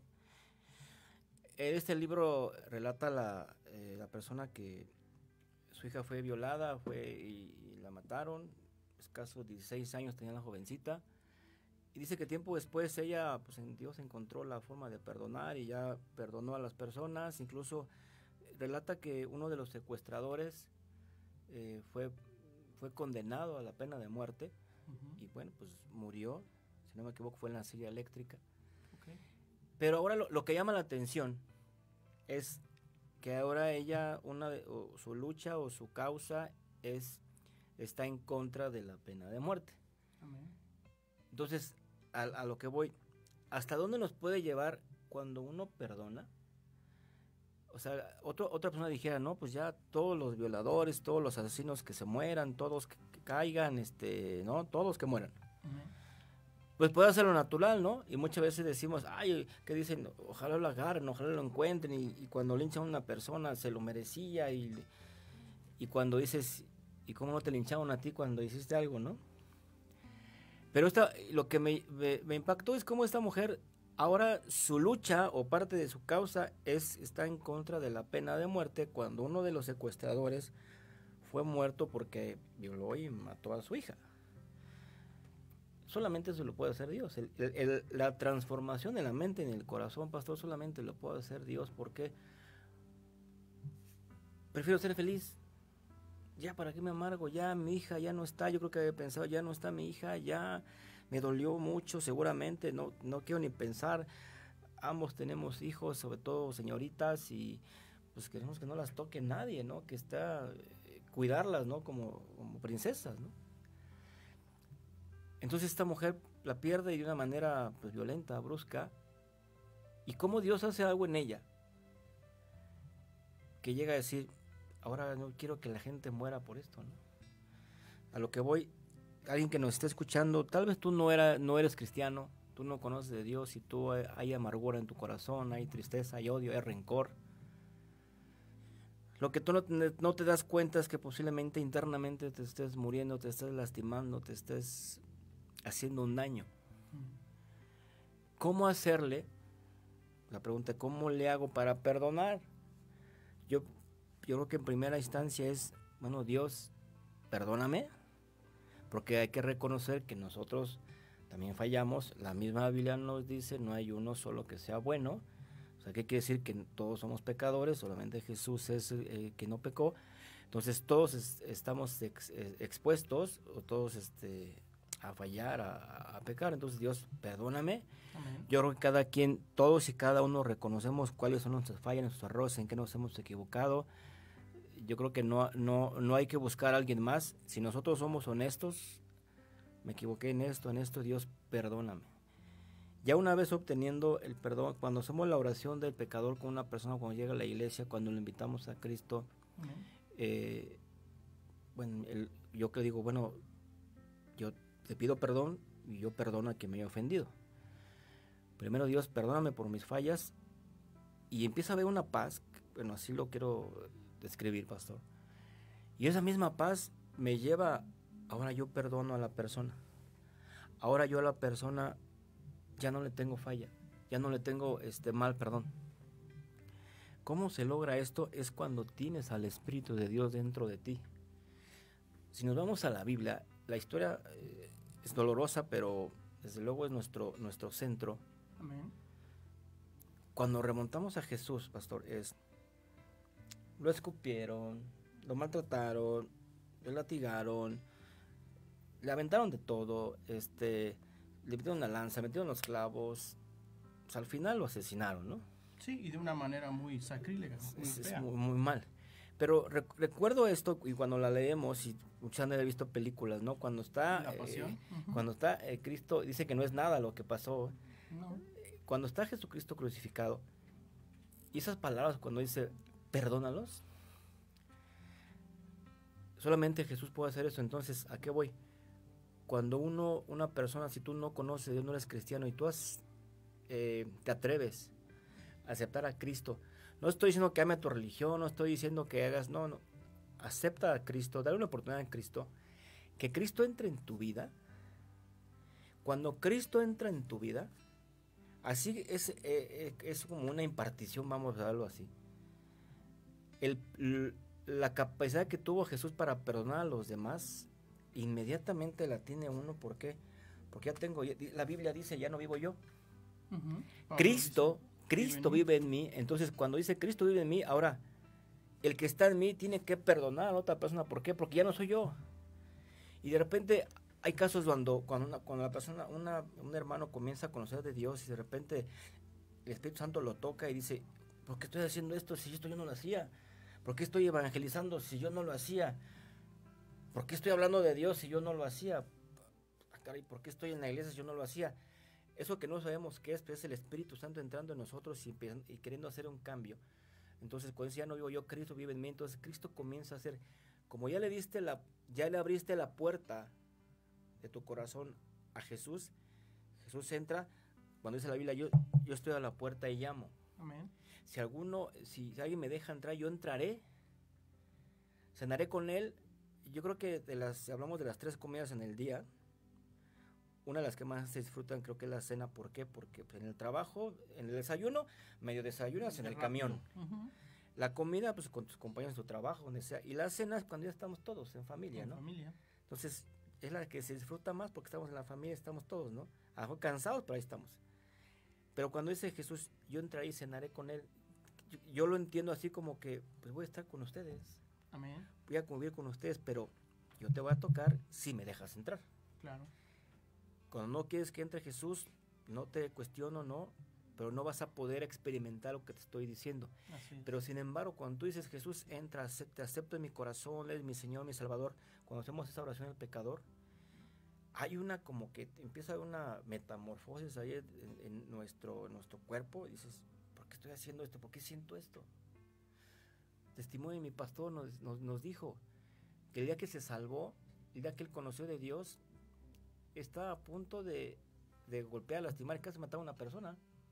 este libro relata la, eh, la persona que su hija fue violada fue y, y la mataron, escasos dieciséis años tenía la jovencita, y dice que tiempo después ella, pues en Dios encontró la forma de perdonar y ya perdonó a las personas. Incluso relata que uno de los secuestradores eh, fue, fue condenado a la pena de muerte, uh-huh. y bueno, pues murió, si no me equivoco fue en la silla eléctrica. Okay. Pero ahora lo, lo que llama la atención es que ahora ella, una de, o su lucha o su causa es, está en contra de la pena de muerte. Amén. Entonces, a, a lo que voy, ¿hasta dónde nos puede llevar cuando uno perdona? O sea, otro, otra persona dijera, no, pues ya todos los violadores, todos los asesinos que se mueran, todos que, que caigan, este, no, todos que mueran. Uh-huh. Pues puede ser lo natural, ¿no? Y muchas veces decimos, ay, ¿qué dicen? Ojalá lo agarren, ojalá lo encuentren, y, y cuando linchan a una persona se lo merecía, y, y cuando dices, ¿y cómo no te lincharon a ti cuando hiciste algo, no? Pero esta, lo que me, me, me impactó es cómo esta mujer, ahora su lucha o parte de su causa es está en contra de la pena de muerte, cuando uno de los secuestradores fue muerto porque violó y mató a su hija. Solamente eso lo puede hacer Dios. El, el, el, la transformación en la mente, en el corazón, pastor, solamente lo puede hacer Dios, porque prefiero ser feliz. Ya, ¿para qué me amargo? Ya mi hija ya no está. Yo creo que había pensado, ya no está mi hija, ya me dolió mucho, seguramente, no, no quiero ni pensar. Ambos tenemos hijos, sobre todo señoritas, y pues queremos que no las toque nadie, ¿no? Que está, eh, cuidarlas, ¿no? Como, como princesas, ¿no? Entonces esta mujer la pierde de una manera pues violenta, brusca. ¿Y cómo Dios hace algo en ella? Que llega a decir, ahora no quiero que la gente muera por esto, ¿no? A lo que voy, alguien que nos esté escuchando, tal vez tú no, era, no eres cristiano, tú no conoces de Dios, y tú hay, hay amargura en tu corazón, hay tristeza, hay odio, hay rencor. Lo que tú no, no te das cuenta es que posiblemente internamente te estés muriendo, te estés lastimando, te estés haciendo un daño. ¿Cómo hacerle? La pregunta, ¿cómo le hago para perdonar? Yo, yo creo que en primera instancia es, bueno, Dios, perdóname, porque hay que reconocer que nosotros también fallamos. La misma Biblia nos dice, no hay uno solo que sea bueno. O sea, ¿qué quiere decir? Que todos somos pecadores, solamente Jesús es el eh, que no pecó. Entonces todos es, estamos ex, eh, expuestos, o todos este a fallar, a, a pecar. Entonces Dios, perdóname. Amén. Yo creo que cada quien, todos y cada uno reconocemos cuáles son nuestras fallas, nuestros errores, en qué nos hemos equivocado. Yo creo que no, no, no hay que buscar a alguien más. Si nosotros somos honestos, me equivoqué en esto, en esto, Dios, perdóname. Ya una vez obteniendo el perdón, cuando hacemos la oración del pecador con una persona, cuando llega a la iglesia, cuando lo invitamos a Cristo, uh-huh. eh, bueno, el, yo que digo, bueno, yo te pido perdón y yo perdono a quien me haya ofendido. Primero, Dios, perdóname por mis fallas, y empieza a haber una paz, bueno, así lo quiero describir, pastor. Y esa misma paz me lleva, ahora yo perdono a la persona. Ahora yo a la persona ya no le tengo falla, ya no le tengo este mal perdón. ¿Cómo se logra esto? Es cuando tienes al Espíritu de Dios dentro de ti. Si nos vamos a la Biblia, la historia eh, es dolorosa, pero desde luego es nuestro, nuestro centro. Amén. Cuando remontamos a Jesús, pastor, es, lo escupieron, lo maltrataron, lo latigaron, le aventaron de todo, este, le metieron una lanza, metieron los clavos, pues al final lo asesinaron, ¿no? Sí, y de una manera muy sacrílega, muy Es, es fea. muy, muy mal. Pero rec- recuerdo esto y cuando la leemos, y muchos han de haber visto películas, ¿no? Cuando está, La eh, pasión. Ujú. cuando está eh, Cristo, dice que no es nada lo que pasó. No. Cuando está Jesucristo crucificado, y esas palabras cuando dice, perdónalos, solamente Jesús puede hacer eso. Entonces, ¿a qué voy? Cuando uno, una persona, si tú no conoces a Dios, no eres cristiano, y tú has, eh, te atreves a aceptar a Cristo, no estoy diciendo que ame a tu religión, no estoy diciendo que hagas, no, no, acepta a Cristo, dale una oportunidad a Cristo, que Cristo entre en tu vida. Cuando Cristo entra en tu vida, así es, eh, eh, es como una impartición, vamos a darlo así. El, l- la capacidad que tuvo Jesús para perdonar a los demás, inmediatamente la tiene uno. ¿Por qué? Porque ya tengo, ya- la Biblia dice, ya no vivo yo. Ujú. Pablo Cristo, dice, Cristo vive vive en mí. Entonces, cuando dice Cristo vive en mí, ahora, el que está en mí tiene que perdonar a la otra persona. ¿Por qué? Porque ya no soy yo. Y de repente hay casos cuando, cuando, una, cuando la persona, una, un hermano comienza a conocer de Dios y de repente el Espíritu Santo lo toca y dice, ¿por qué estoy haciendo esto si esto yo no lo hacía? ¿Por qué estoy evangelizando si yo no lo hacía? ¿Por qué estoy hablando de Dios si yo no lo hacía? Ah, caray, ¿por qué estoy en la iglesia si yo no lo hacía? Eso que no sabemos qué es, pero es el Espíritu Santo entrando en nosotros y, empe- y queriendo hacer un cambio. Entonces, cuando dice, ya no vivo yo, Cristo vive en mí. Entonces, Cristo comienza a hacer, como ya le diste la, ya le abriste la puerta de tu corazón a Jesús, Jesús entra. Cuando dice la Biblia, yo, yo estoy a la puerta y llamo. Amén. Si alguno, si alguien me deja entrar, yo entraré, cenaré con él. Yo creo que de las, si hablamos de las tres comidas en el día, una de las que más se disfrutan creo que es la cena. ¿Por qué? Porque pues, en el trabajo, en el desayuno, medio desayunas en el Rápido. camión. Ujú. La comida, pues con tus compañeros de tu trabajo, donde sea. Y la cena es cuando ya estamos todos en familia, En ¿no? familia. Entonces, es la que se disfruta más porque estamos en la familia, estamos todos, ¿no? A lo mejor cansados, pero ahí estamos. Pero cuando dice Jesús, yo entraré y cenaré con él, yo, yo lo entiendo así como que, pues voy a estar con ustedes, Amén. voy a convivir con ustedes, pero yo te voy a tocar si me dejas entrar. Claro. Cuando no quieres que entre Jesús, no te cuestiono, no, pero no vas a poder experimentar lo que te estoy diciendo. Así es. Pero sin embargo, cuando tú dices, Jesús, entra, acep- te acepto en mi corazón, eres mi Señor, mi Salvador, cuando hacemos esa oración del pecador, hay una como que te empieza una metamorfosis ahí en, en nuestro, en nuestro cuerpo, y dices, ¿por qué estoy haciendo esto? ¿Por qué siento esto? Testimonio de mi pastor nos, nos, nos dijo que el día que se salvó, el día que él conoció de Dios, estaba a punto de, de golpear, lastimar y casi matar a una persona.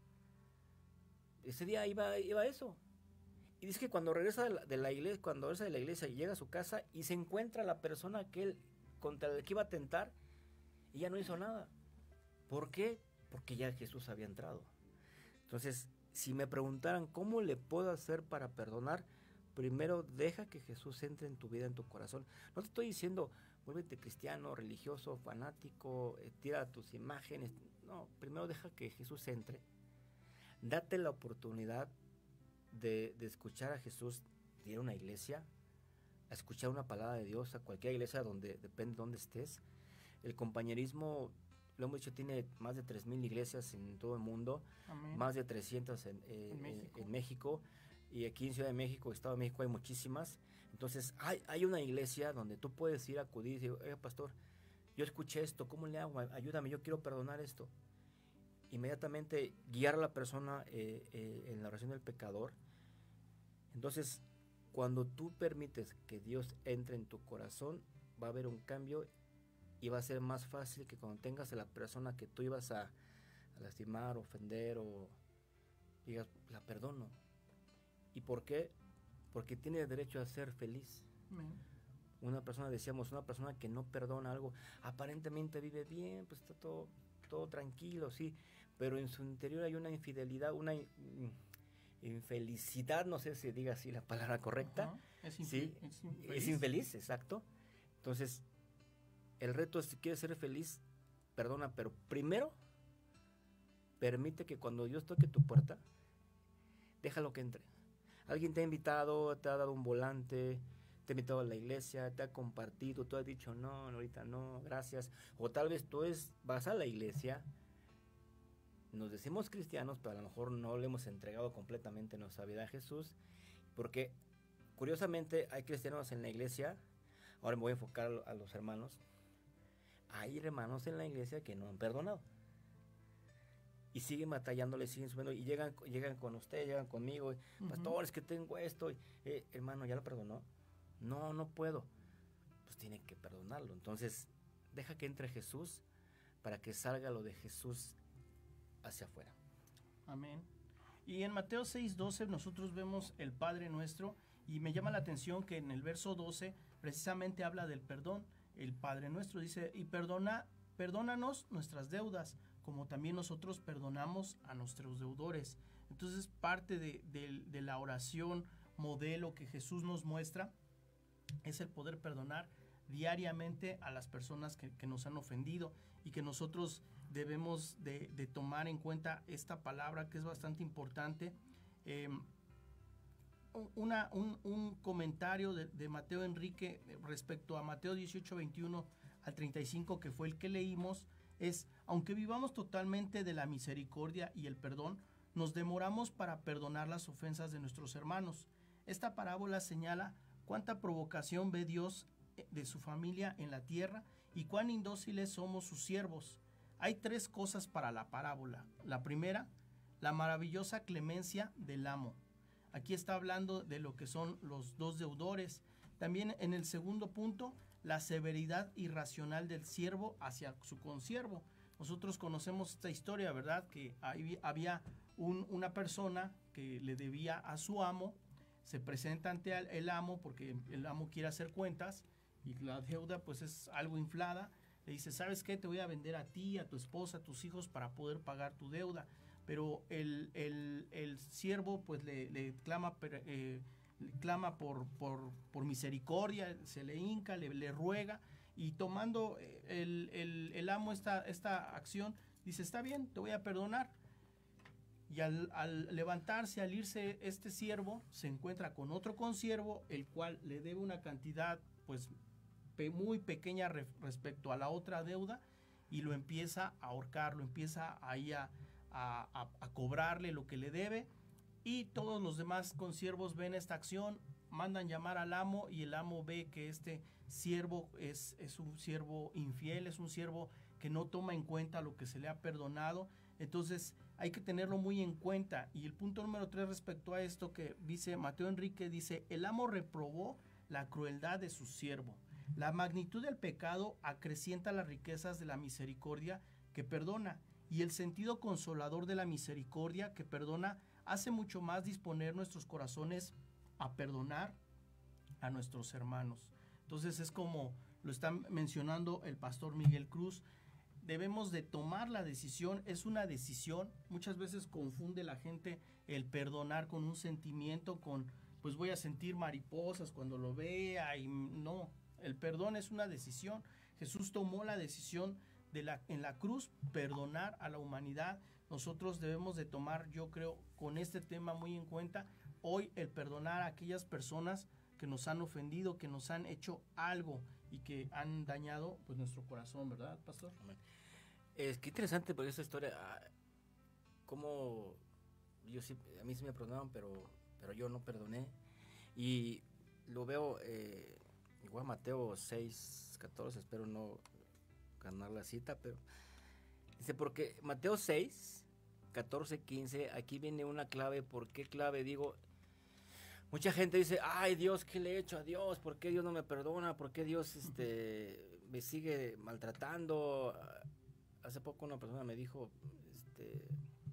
Ese día iba, iba a eso. Y dice que cuando regresa de la, de la iglesia, cuando regresa de la iglesia y llega a su casa y se encuentra la persona que él, contra la que iba a atentar, y ya no hizo nada. ¿Por qué? Porque ya Jesús había entrado. Entonces, si me preguntaran cómo le puedo hacer para perdonar, primero deja que Jesús entre en tu vida, en tu corazón. No te estoy diciendo, vuélvete cristiano, religioso, fanático, eh, tira tus imágenes. No, primero deja que Jesús entre. Date la oportunidad de, de escuchar a Jesús, de ir a una iglesia, a escuchar una palabra de Dios, a cualquier iglesia donde, depende de dónde estés. El compañerismo, lo hemos dicho, tiene más de tres mil iglesias en todo el mundo, Amén. más de trescientas en, eh, En en- México. en México, y aquí en Ciudad de México, Estado de México, hay muchísimas. Entonces, hay, hay una iglesia donde tú puedes ir a acudir y decir, oiga, pastor, yo escuché esto, ¿cómo le hago? Ayúdame, yo quiero perdonar esto. Inmediatamente guiar a la persona eh, eh, en la oración del pecador. Entonces, cuando tú permites que Dios entre en tu corazón, va a haber un cambio y va a ser más fácil que cuando tengas a la persona que tú ibas a, a lastimar, ofender o digas, la perdono. ¿Y por qué? Porque tiene derecho a ser feliz. Amén. Una persona, decíamos, una persona que no perdona algo, aparentemente vive bien, pues está todo, todo tranquilo, sí, pero en su interior hay una infidelidad, una in- infelicidad, no sé si diga así la palabra correcta. Ajá. Es, infi- Sí, es infeliz. es infeliz, exacto. Entonces, el reto es, si quieres ser feliz, perdona, pero primero, permite que cuando Dios toque tu puerta, déjalo que entre. Alguien te ha invitado, te ha dado un volante, te ha invitado a la iglesia, te ha compartido, tú has dicho, no, ahorita no, gracias. O tal vez tú es, vas a la iglesia, nos decimos cristianos, pero a lo mejor no le hemos entregado completamente nuestra vida a Jesús, porque curiosamente hay cristianos en la iglesia. Ahora me voy a enfocar a los hermanos. Hay hermanos en la iglesia que no han perdonado y siguen batallándole, siguen subiendo y llegan, llegan con usted, llegan conmigo, uh-huh. Pastor, es que tengo esto, y, eh, hermano, ¿ya lo perdonó? No, no puedo. Pues tiene que perdonarlo. Entonces, deja que entre Jesús para que salga lo de Jesús hacia afuera. Amén. Y en Mateo seis doce nosotros vemos el Padre Nuestro, y me llama la atención que en el verso doce precisamente habla del perdón. El Padre Nuestro dice, y perdona, perdónanos nuestras deudas, como también nosotros perdonamos a nuestros deudores. Entonces, parte de, de, de la oración modelo que Jesús nos muestra es el poder perdonar diariamente a las personas que, que nos han ofendido, y que nosotros debemos de, de tomar en cuenta esta palabra que es bastante importante. Eh, una, un, un comentario de, de Mateo Enrique respecto a Mateo dieciocho, veintiuno al treinta y cinco, que fue el que leímos, es: aunque vivamos totalmente de la misericordia y el perdón, nos demoramos para perdonar las ofensas de nuestros hermanos. Esta parábola señala cuánta provocación ve Dios de su familia en la tierra y cuán indóciles somos sus siervos. Hay tres cosas para la parábola. La primera, la maravillosa clemencia del amo. Aquí está hablando de lo que son los dos deudores. También en el segundo punto, la severidad irracional del siervo hacia su consiervo. Nosotros conocemos esta historia, ¿verdad? Que ahí había un, una persona que le debía a su amo, se presenta ante el, el amo porque el amo quiere hacer cuentas y la deuda pues es algo inflada. Le dice, ¿sabes qué? Te voy a vender a ti, a tu esposa, a tus hijos para poder pagar tu deuda. Pero el, el, el siervo pues le, le clama, eh, le clama por, por, por misericordia, se le hinca, le, le ruega, y tomando el, el, el amo esta, esta acción, dice, está bien, te voy a perdonar. Y al, al levantarse, al irse este siervo, se encuentra con otro consiervo, el cual le debe una cantidad pues pe, muy pequeña re, respecto a la otra deuda, y lo empieza a ahorcar, lo empieza ahí a, a, a, a cobrarle lo que le debe. Y todos los demás consiervos ven esta acción, mandan llamar al amo, y el amo ve que este siervo es, es un siervo infiel, es un siervo que no toma en cuenta lo que se le ha perdonado. Entonces hay que tenerlo muy en cuenta. Y el punto número tres respecto a esto que dice Mateo Enrique, dice, el amo reprobó la crueldad de su siervo. La magnitud del pecado acrecienta las riquezas de la misericordia que perdona, y el sentido consolador de la misericordia que perdona hace mucho más disponer nuestros corazones a perdonar a nuestros hermanos. Entonces es como lo está mencionando el pastor Miguel Cruz. Debemos de tomar la decisión, es una decisión. Muchas veces confunde la gente el perdonar con un sentimiento, con pues voy a sentir mariposas cuando lo vea, y no, el perdón es una decisión. Jesús tomó la decisión de la, en la cruz, perdonar a la humanidad. Nosotros debemos de tomar, yo creo, con este tema muy en cuenta, hoy el perdonar a aquellas personas que nos han ofendido, que nos han hecho algo y que han dañado pues nuestro corazón, ¿verdad, pastor? Es que interesante porque esta historia, como yo sí, a mí sí me perdonaron, pero, pero yo no perdoné, y lo veo eh, igual Mateo seis catorce, espero no ganar la cita, pero dice, porque Mateo seis catorce quince, aquí viene una clave. ¿Por qué clave? Digo, mucha gente dice, ay Dios, ¿qué le he hecho a Dios? ¿Por qué Dios no me perdona? ¿Por qué Dios este, me sigue maltratando? Hace poco una persona me dijo, este,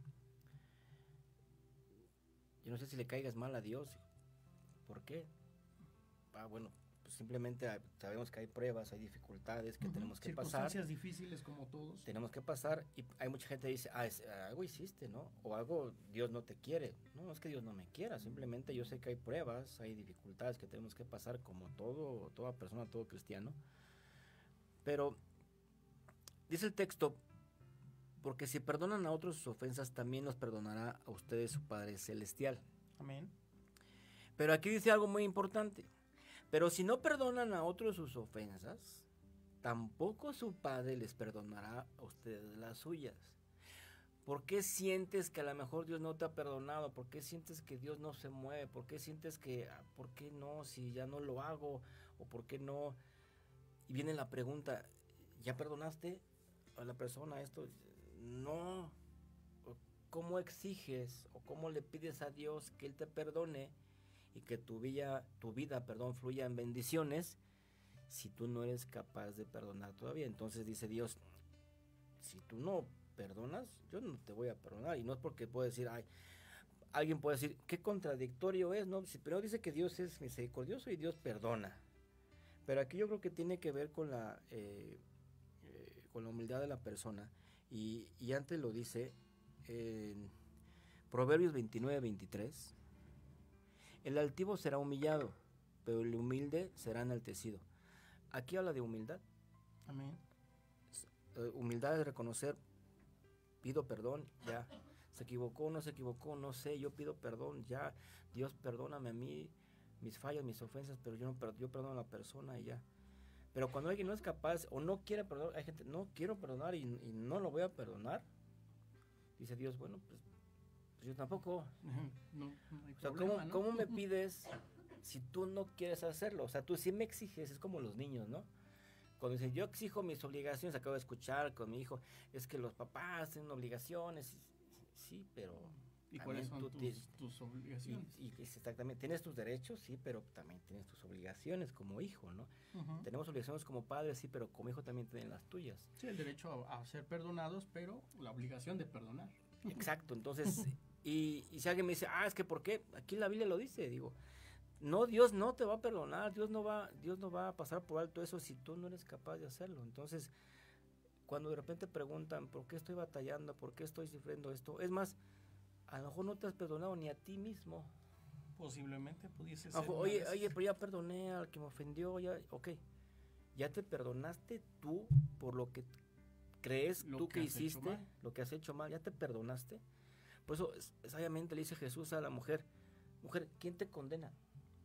yo no sé si le caigas mal a Dios. ¿Por qué? Ah, bueno, pues simplemente sabemos que hay pruebas, hay dificultades que uh-huh. tenemos que pasar. Circunstancias difíciles como todos. Tenemos que pasar, y hay mucha gente que dice, ah, es, algo hiciste, ¿no? O algo, Dios no te quiere. No, no es que Dios no me quiera, simplemente yo sé que hay pruebas, hay dificultades que tenemos que pasar como todo, toda persona, todo cristiano. Pero dice el texto, porque si perdonan a otros sus ofensas, también nos perdonará a ustedes su Padre Celestial. Amén. Pero aquí dice algo muy importante. Pero si no perdonan a otros sus ofensas, tampoco su Padre les perdonará a ustedes las suyas. ¿Por qué sientes que a lo mejor Dios no te ha perdonado? ¿Por qué sientes que Dios no se mueve? ¿Por qué sientes que, ah, ¿por qué no? Si ya no lo hago, o ¿por qué no? Y viene la pregunta, ¿ya perdonaste a la persona esto? No. ¿Cómo exiges o cómo le pides a Dios que Él te perdone y que tu vida, tu vida, perdón, fluya en bendiciones si tú no eres capaz de perdonar todavía? Entonces dice Dios, si tú no perdonas, yo no te voy a perdonar. Y no es porque puedo decir, ay, alguien puede decir, qué contradictorio es, ¿no? Si primero dice que Dios es misericordioso y Dios perdona. Pero aquí yo creo que tiene que ver con la, eh, eh, con la humildad de la persona. Y, y antes lo dice en Proverbios veintinueve, veintitrés, el altivo será humillado, pero el humilde será enaltecido. Aquí habla de humildad. Amén. Uh, humildad es reconocer, pido perdón, ya, se equivocó, no se equivocó, no sé, yo pido perdón, ya, Dios perdóname a mí, mis fallas, mis ofensas, pero yo no per- yo perdono a la persona y ya. Pero cuando alguien no es capaz o no quiere perdonar, hay gente, no quiero perdonar y, y no lo voy a perdonar, dice Dios, bueno, pues, pues yo tampoco. No, no hay O sea, problema, ¿cómo, ¿no? ¿cómo me pides si tú no quieres hacerlo? O sea, tú sí me exiges, es como los niños, ¿no? Cuando dicen, yo exijo mis obligaciones, acabo de escuchar con mi hijo, es que los papás tienen obligaciones, sí, pero... ¿Y cuáles son tú tus, tienes- tus obligaciones? Y, y es exactamente, tienes tus derechos, sí, pero también tienes tus obligaciones como hijo, ¿no? Ujú. Tenemos obligaciones como padres, sí, pero como hijo también tienen las tuyas. Sí, el derecho a, a ser perdonados, pero la obligación de perdonar. Exacto, entonces, y, y si alguien me dice, ah, es que ¿por qué? Aquí la Biblia lo dice, digo, no, Dios no te va a perdonar, Dios no va, Dios no va a pasar por alto eso si tú no eres capaz de hacerlo. Entonces, cuando de repente preguntan, ¿por qué estoy batallando? ¿Por qué estoy sufriendo esto? Es más, a lo mejor no te has perdonado ni a ti mismo. Posiblemente pudiese A ser. lo mejor, una oye, de esas. oye, pero ya perdoné al que me ofendió, ya, ok. Ya te perdonaste tú por lo que crees Lo tú que que has hecho hiciste, mal. lo que has hecho mal, ya te perdonaste. Por eso, es- sabiamente le dice Jesús a la mujer, mujer, ¿quién te condena?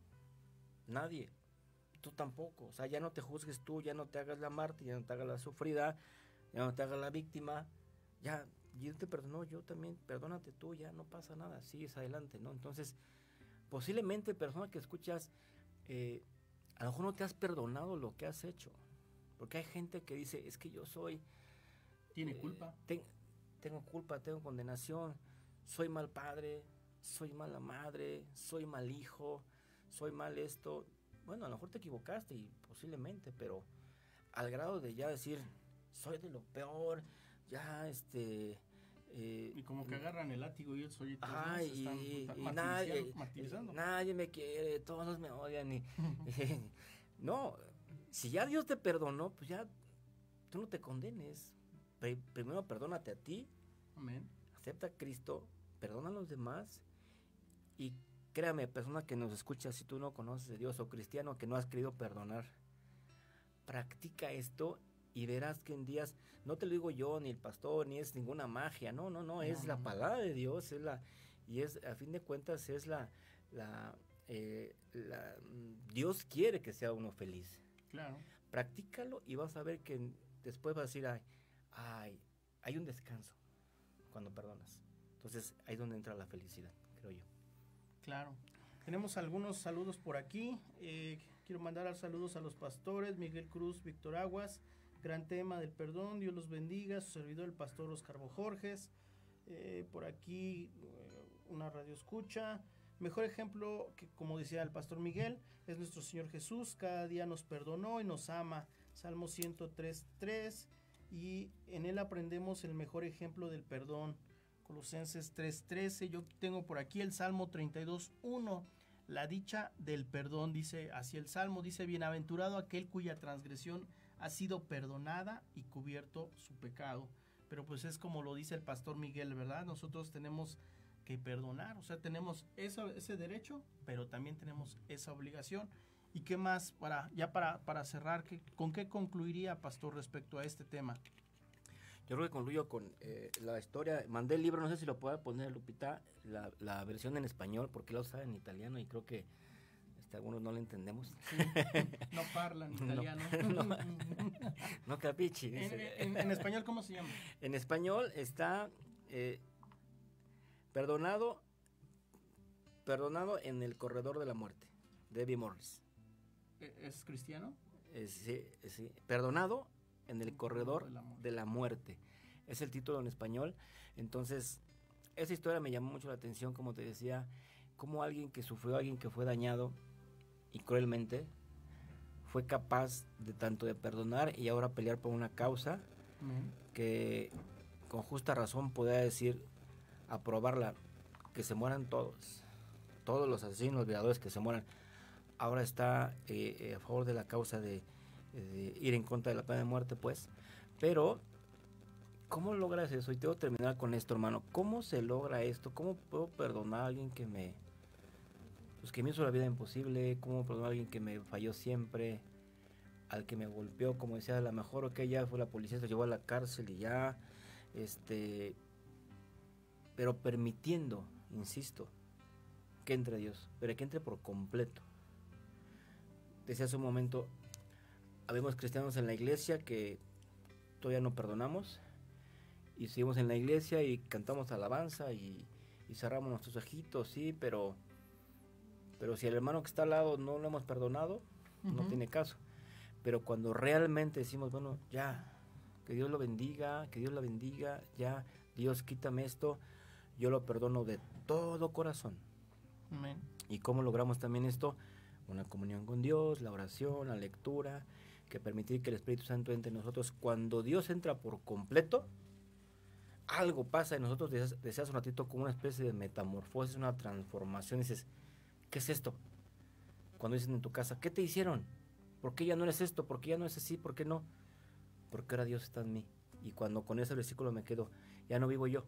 Nadie. Tú tampoco. O sea, ya no te juzgues tú, ya no te hagas la Marta, ya no te hagas la sufrida, ya no te hagas la víctima. Ya, yo te perdono, yo también, perdónate tú, ya no pasa nada, sigues adelante, ¿no? Entonces, posiblemente, persona que escuchas, eh, a lo mejor no te has perdonado lo que has hecho. Porque hay gente que dice, es que yo soy... Tiene eh, culpa. ten- tengo culpa, tengo condenación, soy mal padre, soy mala madre, soy mal hijo, soy mal esto. Bueno, a lo mejor te equivocaste y posiblemente, pero al grado de ya decir, soy de lo peor, ya este... eh, Y como que agarran el látigo y el sollito. ajá, ¿no? Se y, están y martirizando- nadie, martirizando. nadie me quiere, todos me odian. Y, no, si ya Dios te perdonó, pues ya tú no te condenes. Pri- primero perdónate a ti, Amén. acepta a Cristo, perdona a los demás y créame, persona que nos escucha, si tú no conoces a Dios o cristiano que no has querido perdonar, practica esto y verás que en días, no te lo digo yo, ni el pastor, ni es ninguna magia, no, no, no, es No, la no, no. palabra de Dios, es la, y es, a fin de cuentas, es la, la, eh, la- mm, Dios quiere que sea uno feliz. Claro. Practícalo y vas a ver que después vas a decir, ay, ay, hay un descanso cuando perdonas. Entonces, ahí es donde entra la felicidad, creo yo. Claro. Tenemos algunos saludos por aquí. Eh, quiero mandar saludos a los pastores, Miguel Cruz, Víctor Aguas. Gran tema del perdón, Dios los bendiga. Su servidor, el pastor Oscar Bojorges. Eh, por aquí, eh, una radio escucha. Mejor ejemplo, que como decía el pastor Miguel, es nuestro Señor Jesús. Cada día nos perdonó y nos ama. Salmo ciento tres, tres. Y en él aprendemos el mejor ejemplo del perdón. Colosenses tres trece, yo tengo por aquí el Salmo treinta y dos uno, la dicha del perdón, dice así el Salmo, dice, bienaventurado aquel cuya transgresión ha sido perdonada y cubierto su pecado. Pero pues es como lo dice el pastor Miguel, ¿verdad? Nosotros tenemos que perdonar, o sea, tenemos esa, ese derecho, pero también tenemos esa obligación. ¿Y qué más, para ya para, para cerrar, ¿qué, con qué concluiría, pastor, respecto a este tema? Yo creo que concluyo con eh, la historia. Mandé el libro, no sé si lo pueda poner Lupita, la, la versión en español, porque lo sabe en italiano y creo que este, algunos no lo entendemos. No parlan No, italiano. no, no capichi. En, dice. en- en español, ¿cómo se llama? En español está eh, perdonado, perdonado en el corredor de la muerte, Debbie Morris. ¿Es cristiano? Eh, sí, sí, perdonado en el corredor de la, de la muerte. Es el título en español. Entonces, esa historia me llamó mucho la atención, como te decía, como alguien que sufrió, alguien que fue dañado y cruelmente, fue capaz de tanto de perdonar y ahora pelear por una causa mm. que con justa razón podía decir, aprobarla, que se mueran todos, todos los asesinos, violadores, que se mueran. Ahora está eh, eh, a favor de la causa de, de ir en contra de la pena de muerte, pues. Pero, ¿cómo logras eso? Y tengo que terminar con esto, hermano. ¿Cómo se logra esto? ¿Cómo puedo perdonar a alguien que me... pues que me hizo la vida imposible? ¿Cómo perdonar a alguien que me falló siempre? Al que me golpeó, como decía, a lo mejor, ok, ya fue la policía, se llevó a la cárcel y ya... este pero permitiendo, insisto, que entre Dios, pero que entre por completo. Decía hace un momento, habemos cristianos en la iglesia que todavía no perdonamos, y seguimos en la iglesia y cantamos alabanza y, y cerramos nuestros ojitos, sí, pero, pero si el hermano que está al lado no lo hemos perdonado, uh-huh. no tiene caso. Pero cuando realmente decimos, bueno, ya, que Dios lo bendiga, que Dios la bendiga, ya, Dios, quítame esto, yo lo perdono de todo corazón. Amén. ¿Y cómo logramos también esto? Una comunión con Dios, la oración, la lectura, que permitir que el Espíritu Santo entre en nosotros. Cuando Dios entra por completo, algo pasa en nosotros, deseas, deseas un ratito como una especie de metamorfosis, una transformación, y dices, ¿qué es esto? Cuando dicen en tu casa, ¿qué te hicieron? ¿Por qué ya no eres esto? ¿Por qué ya no es así? ¿Por qué no? Porque ahora Dios está en mí. Y cuando con ese versículo me quedo, ya no vivo yo,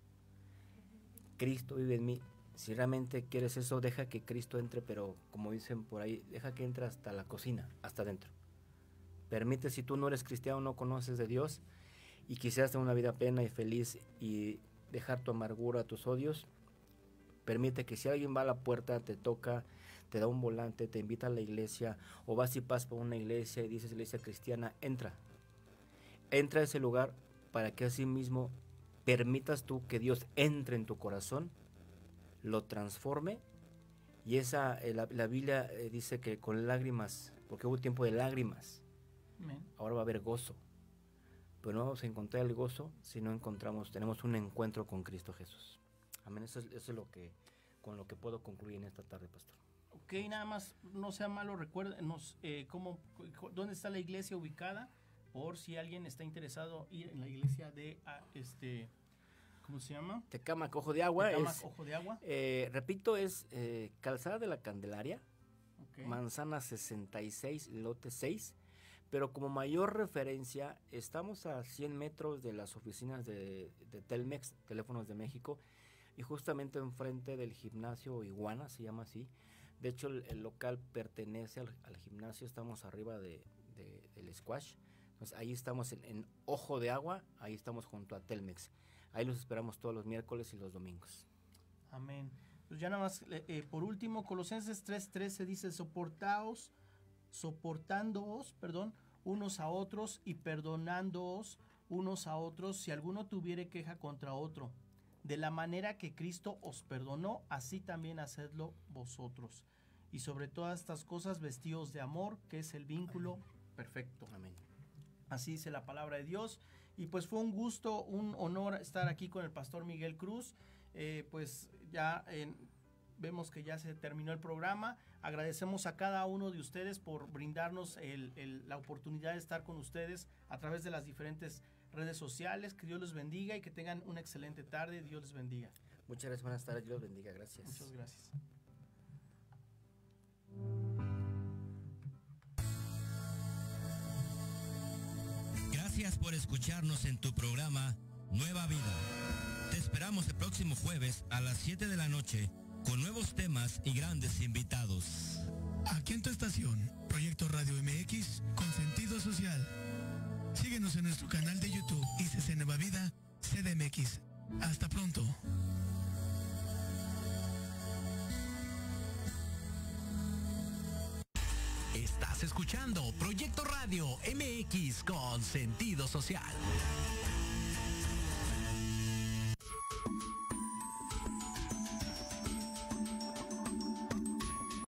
Cristo vive en mí. Si realmente quieres eso, deja que Cristo entre, pero como dicen por ahí, deja que entre hasta la cocina, hasta adentro. Permite, si tú no eres cristiano, no conoces de Dios y quisieras tener una vida plena y feliz y dejar tu amargura, tus odios, permite que si alguien va a la puerta, te toca, te da un volante, te invita a la iglesia, o vas y pasas por una iglesia y dices iglesia cristiana, entra. Entra a ese lugar para que así mismo permitas tú que Dios entre en tu corazón, lo transforme, y esa eh, la, la Biblia eh, dice que con lágrimas, porque hubo tiempo de lágrimas, Amén. Ahora va a haber gozo, pero no vamos a encontrar el gozo si no encontramos, tenemos un encuentro con Cristo Jesús. Amén. Eso es, eso es lo que, con lo que puedo concluir en esta tarde, pastor. Ok, nada más, no sea malo, recuérdenos eh, cómo, dónde está la iglesia ubicada, por si alguien está interesado ir en la iglesia de a, este ¿cómo se llama? Tecámac, Ojo de Agua. Tecámac, es, Ojo de Agua. Eh, repito, es eh, Calzada de la Candelaria, okay. Manzana sesenta y seis, lote seis, pero como mayor referencia, estamos a cien metros de las oficinas de, de Telmex, Teléfonos de México, y justamente enfrente del gimnasio Iguana, se llama así. De hecho, el, el local pertenece al, al gimnasio, estamos arriba de, de, del squash. Entonces, ahí estamos en, en Ojo de Agua, ahí estamos junto a Telmex. Ahí los esperamos todos los miércoles y los domingos. Amén. Pues ya nada más, eh, por último, Colosenses tres trece dice, soportaos, soportándoos, perdón, unos a otros y perdonándoos unos a otros si alguno tuviere queja contra otro. De la manera que Cristo os perdonó, así también hacedlo vosotros. Y sobre todas estas cosas, vestíos de amor, que es el vínculo Amén. Perfecto. Amén. Así dice la palabra de Dios. Y pues fue un gusto, un honor estar aquí con el pastor Miguel Cruz. Eh, pues ya eh, vemos que ya se terminó el programa. Agradecemos a cada uno de ustedes por brindarnos el, el, la oportunidad de estar con ustedes a través de las diferentes redes sociales. Que Dios los bendiga y que tengan una excelente tarde. Dios les bendiga. Muchas gracias, buenas tardes. Dios los bendiga. Gracias. Muchas gracias. Gracias por escucharnos en tu programa Nueva Vida. Te esperamos el próximo jueves a las siete de la noche con nuevos temas y grandes invitados. Aquí en tu estación, Proyecto Radio M X con sentido social. Síguenos en nuestro canal de YouTube I C C Nueva Vida C D M X. Hasta pronto. Estás escuchando Proyecto Radio M X con sentido social.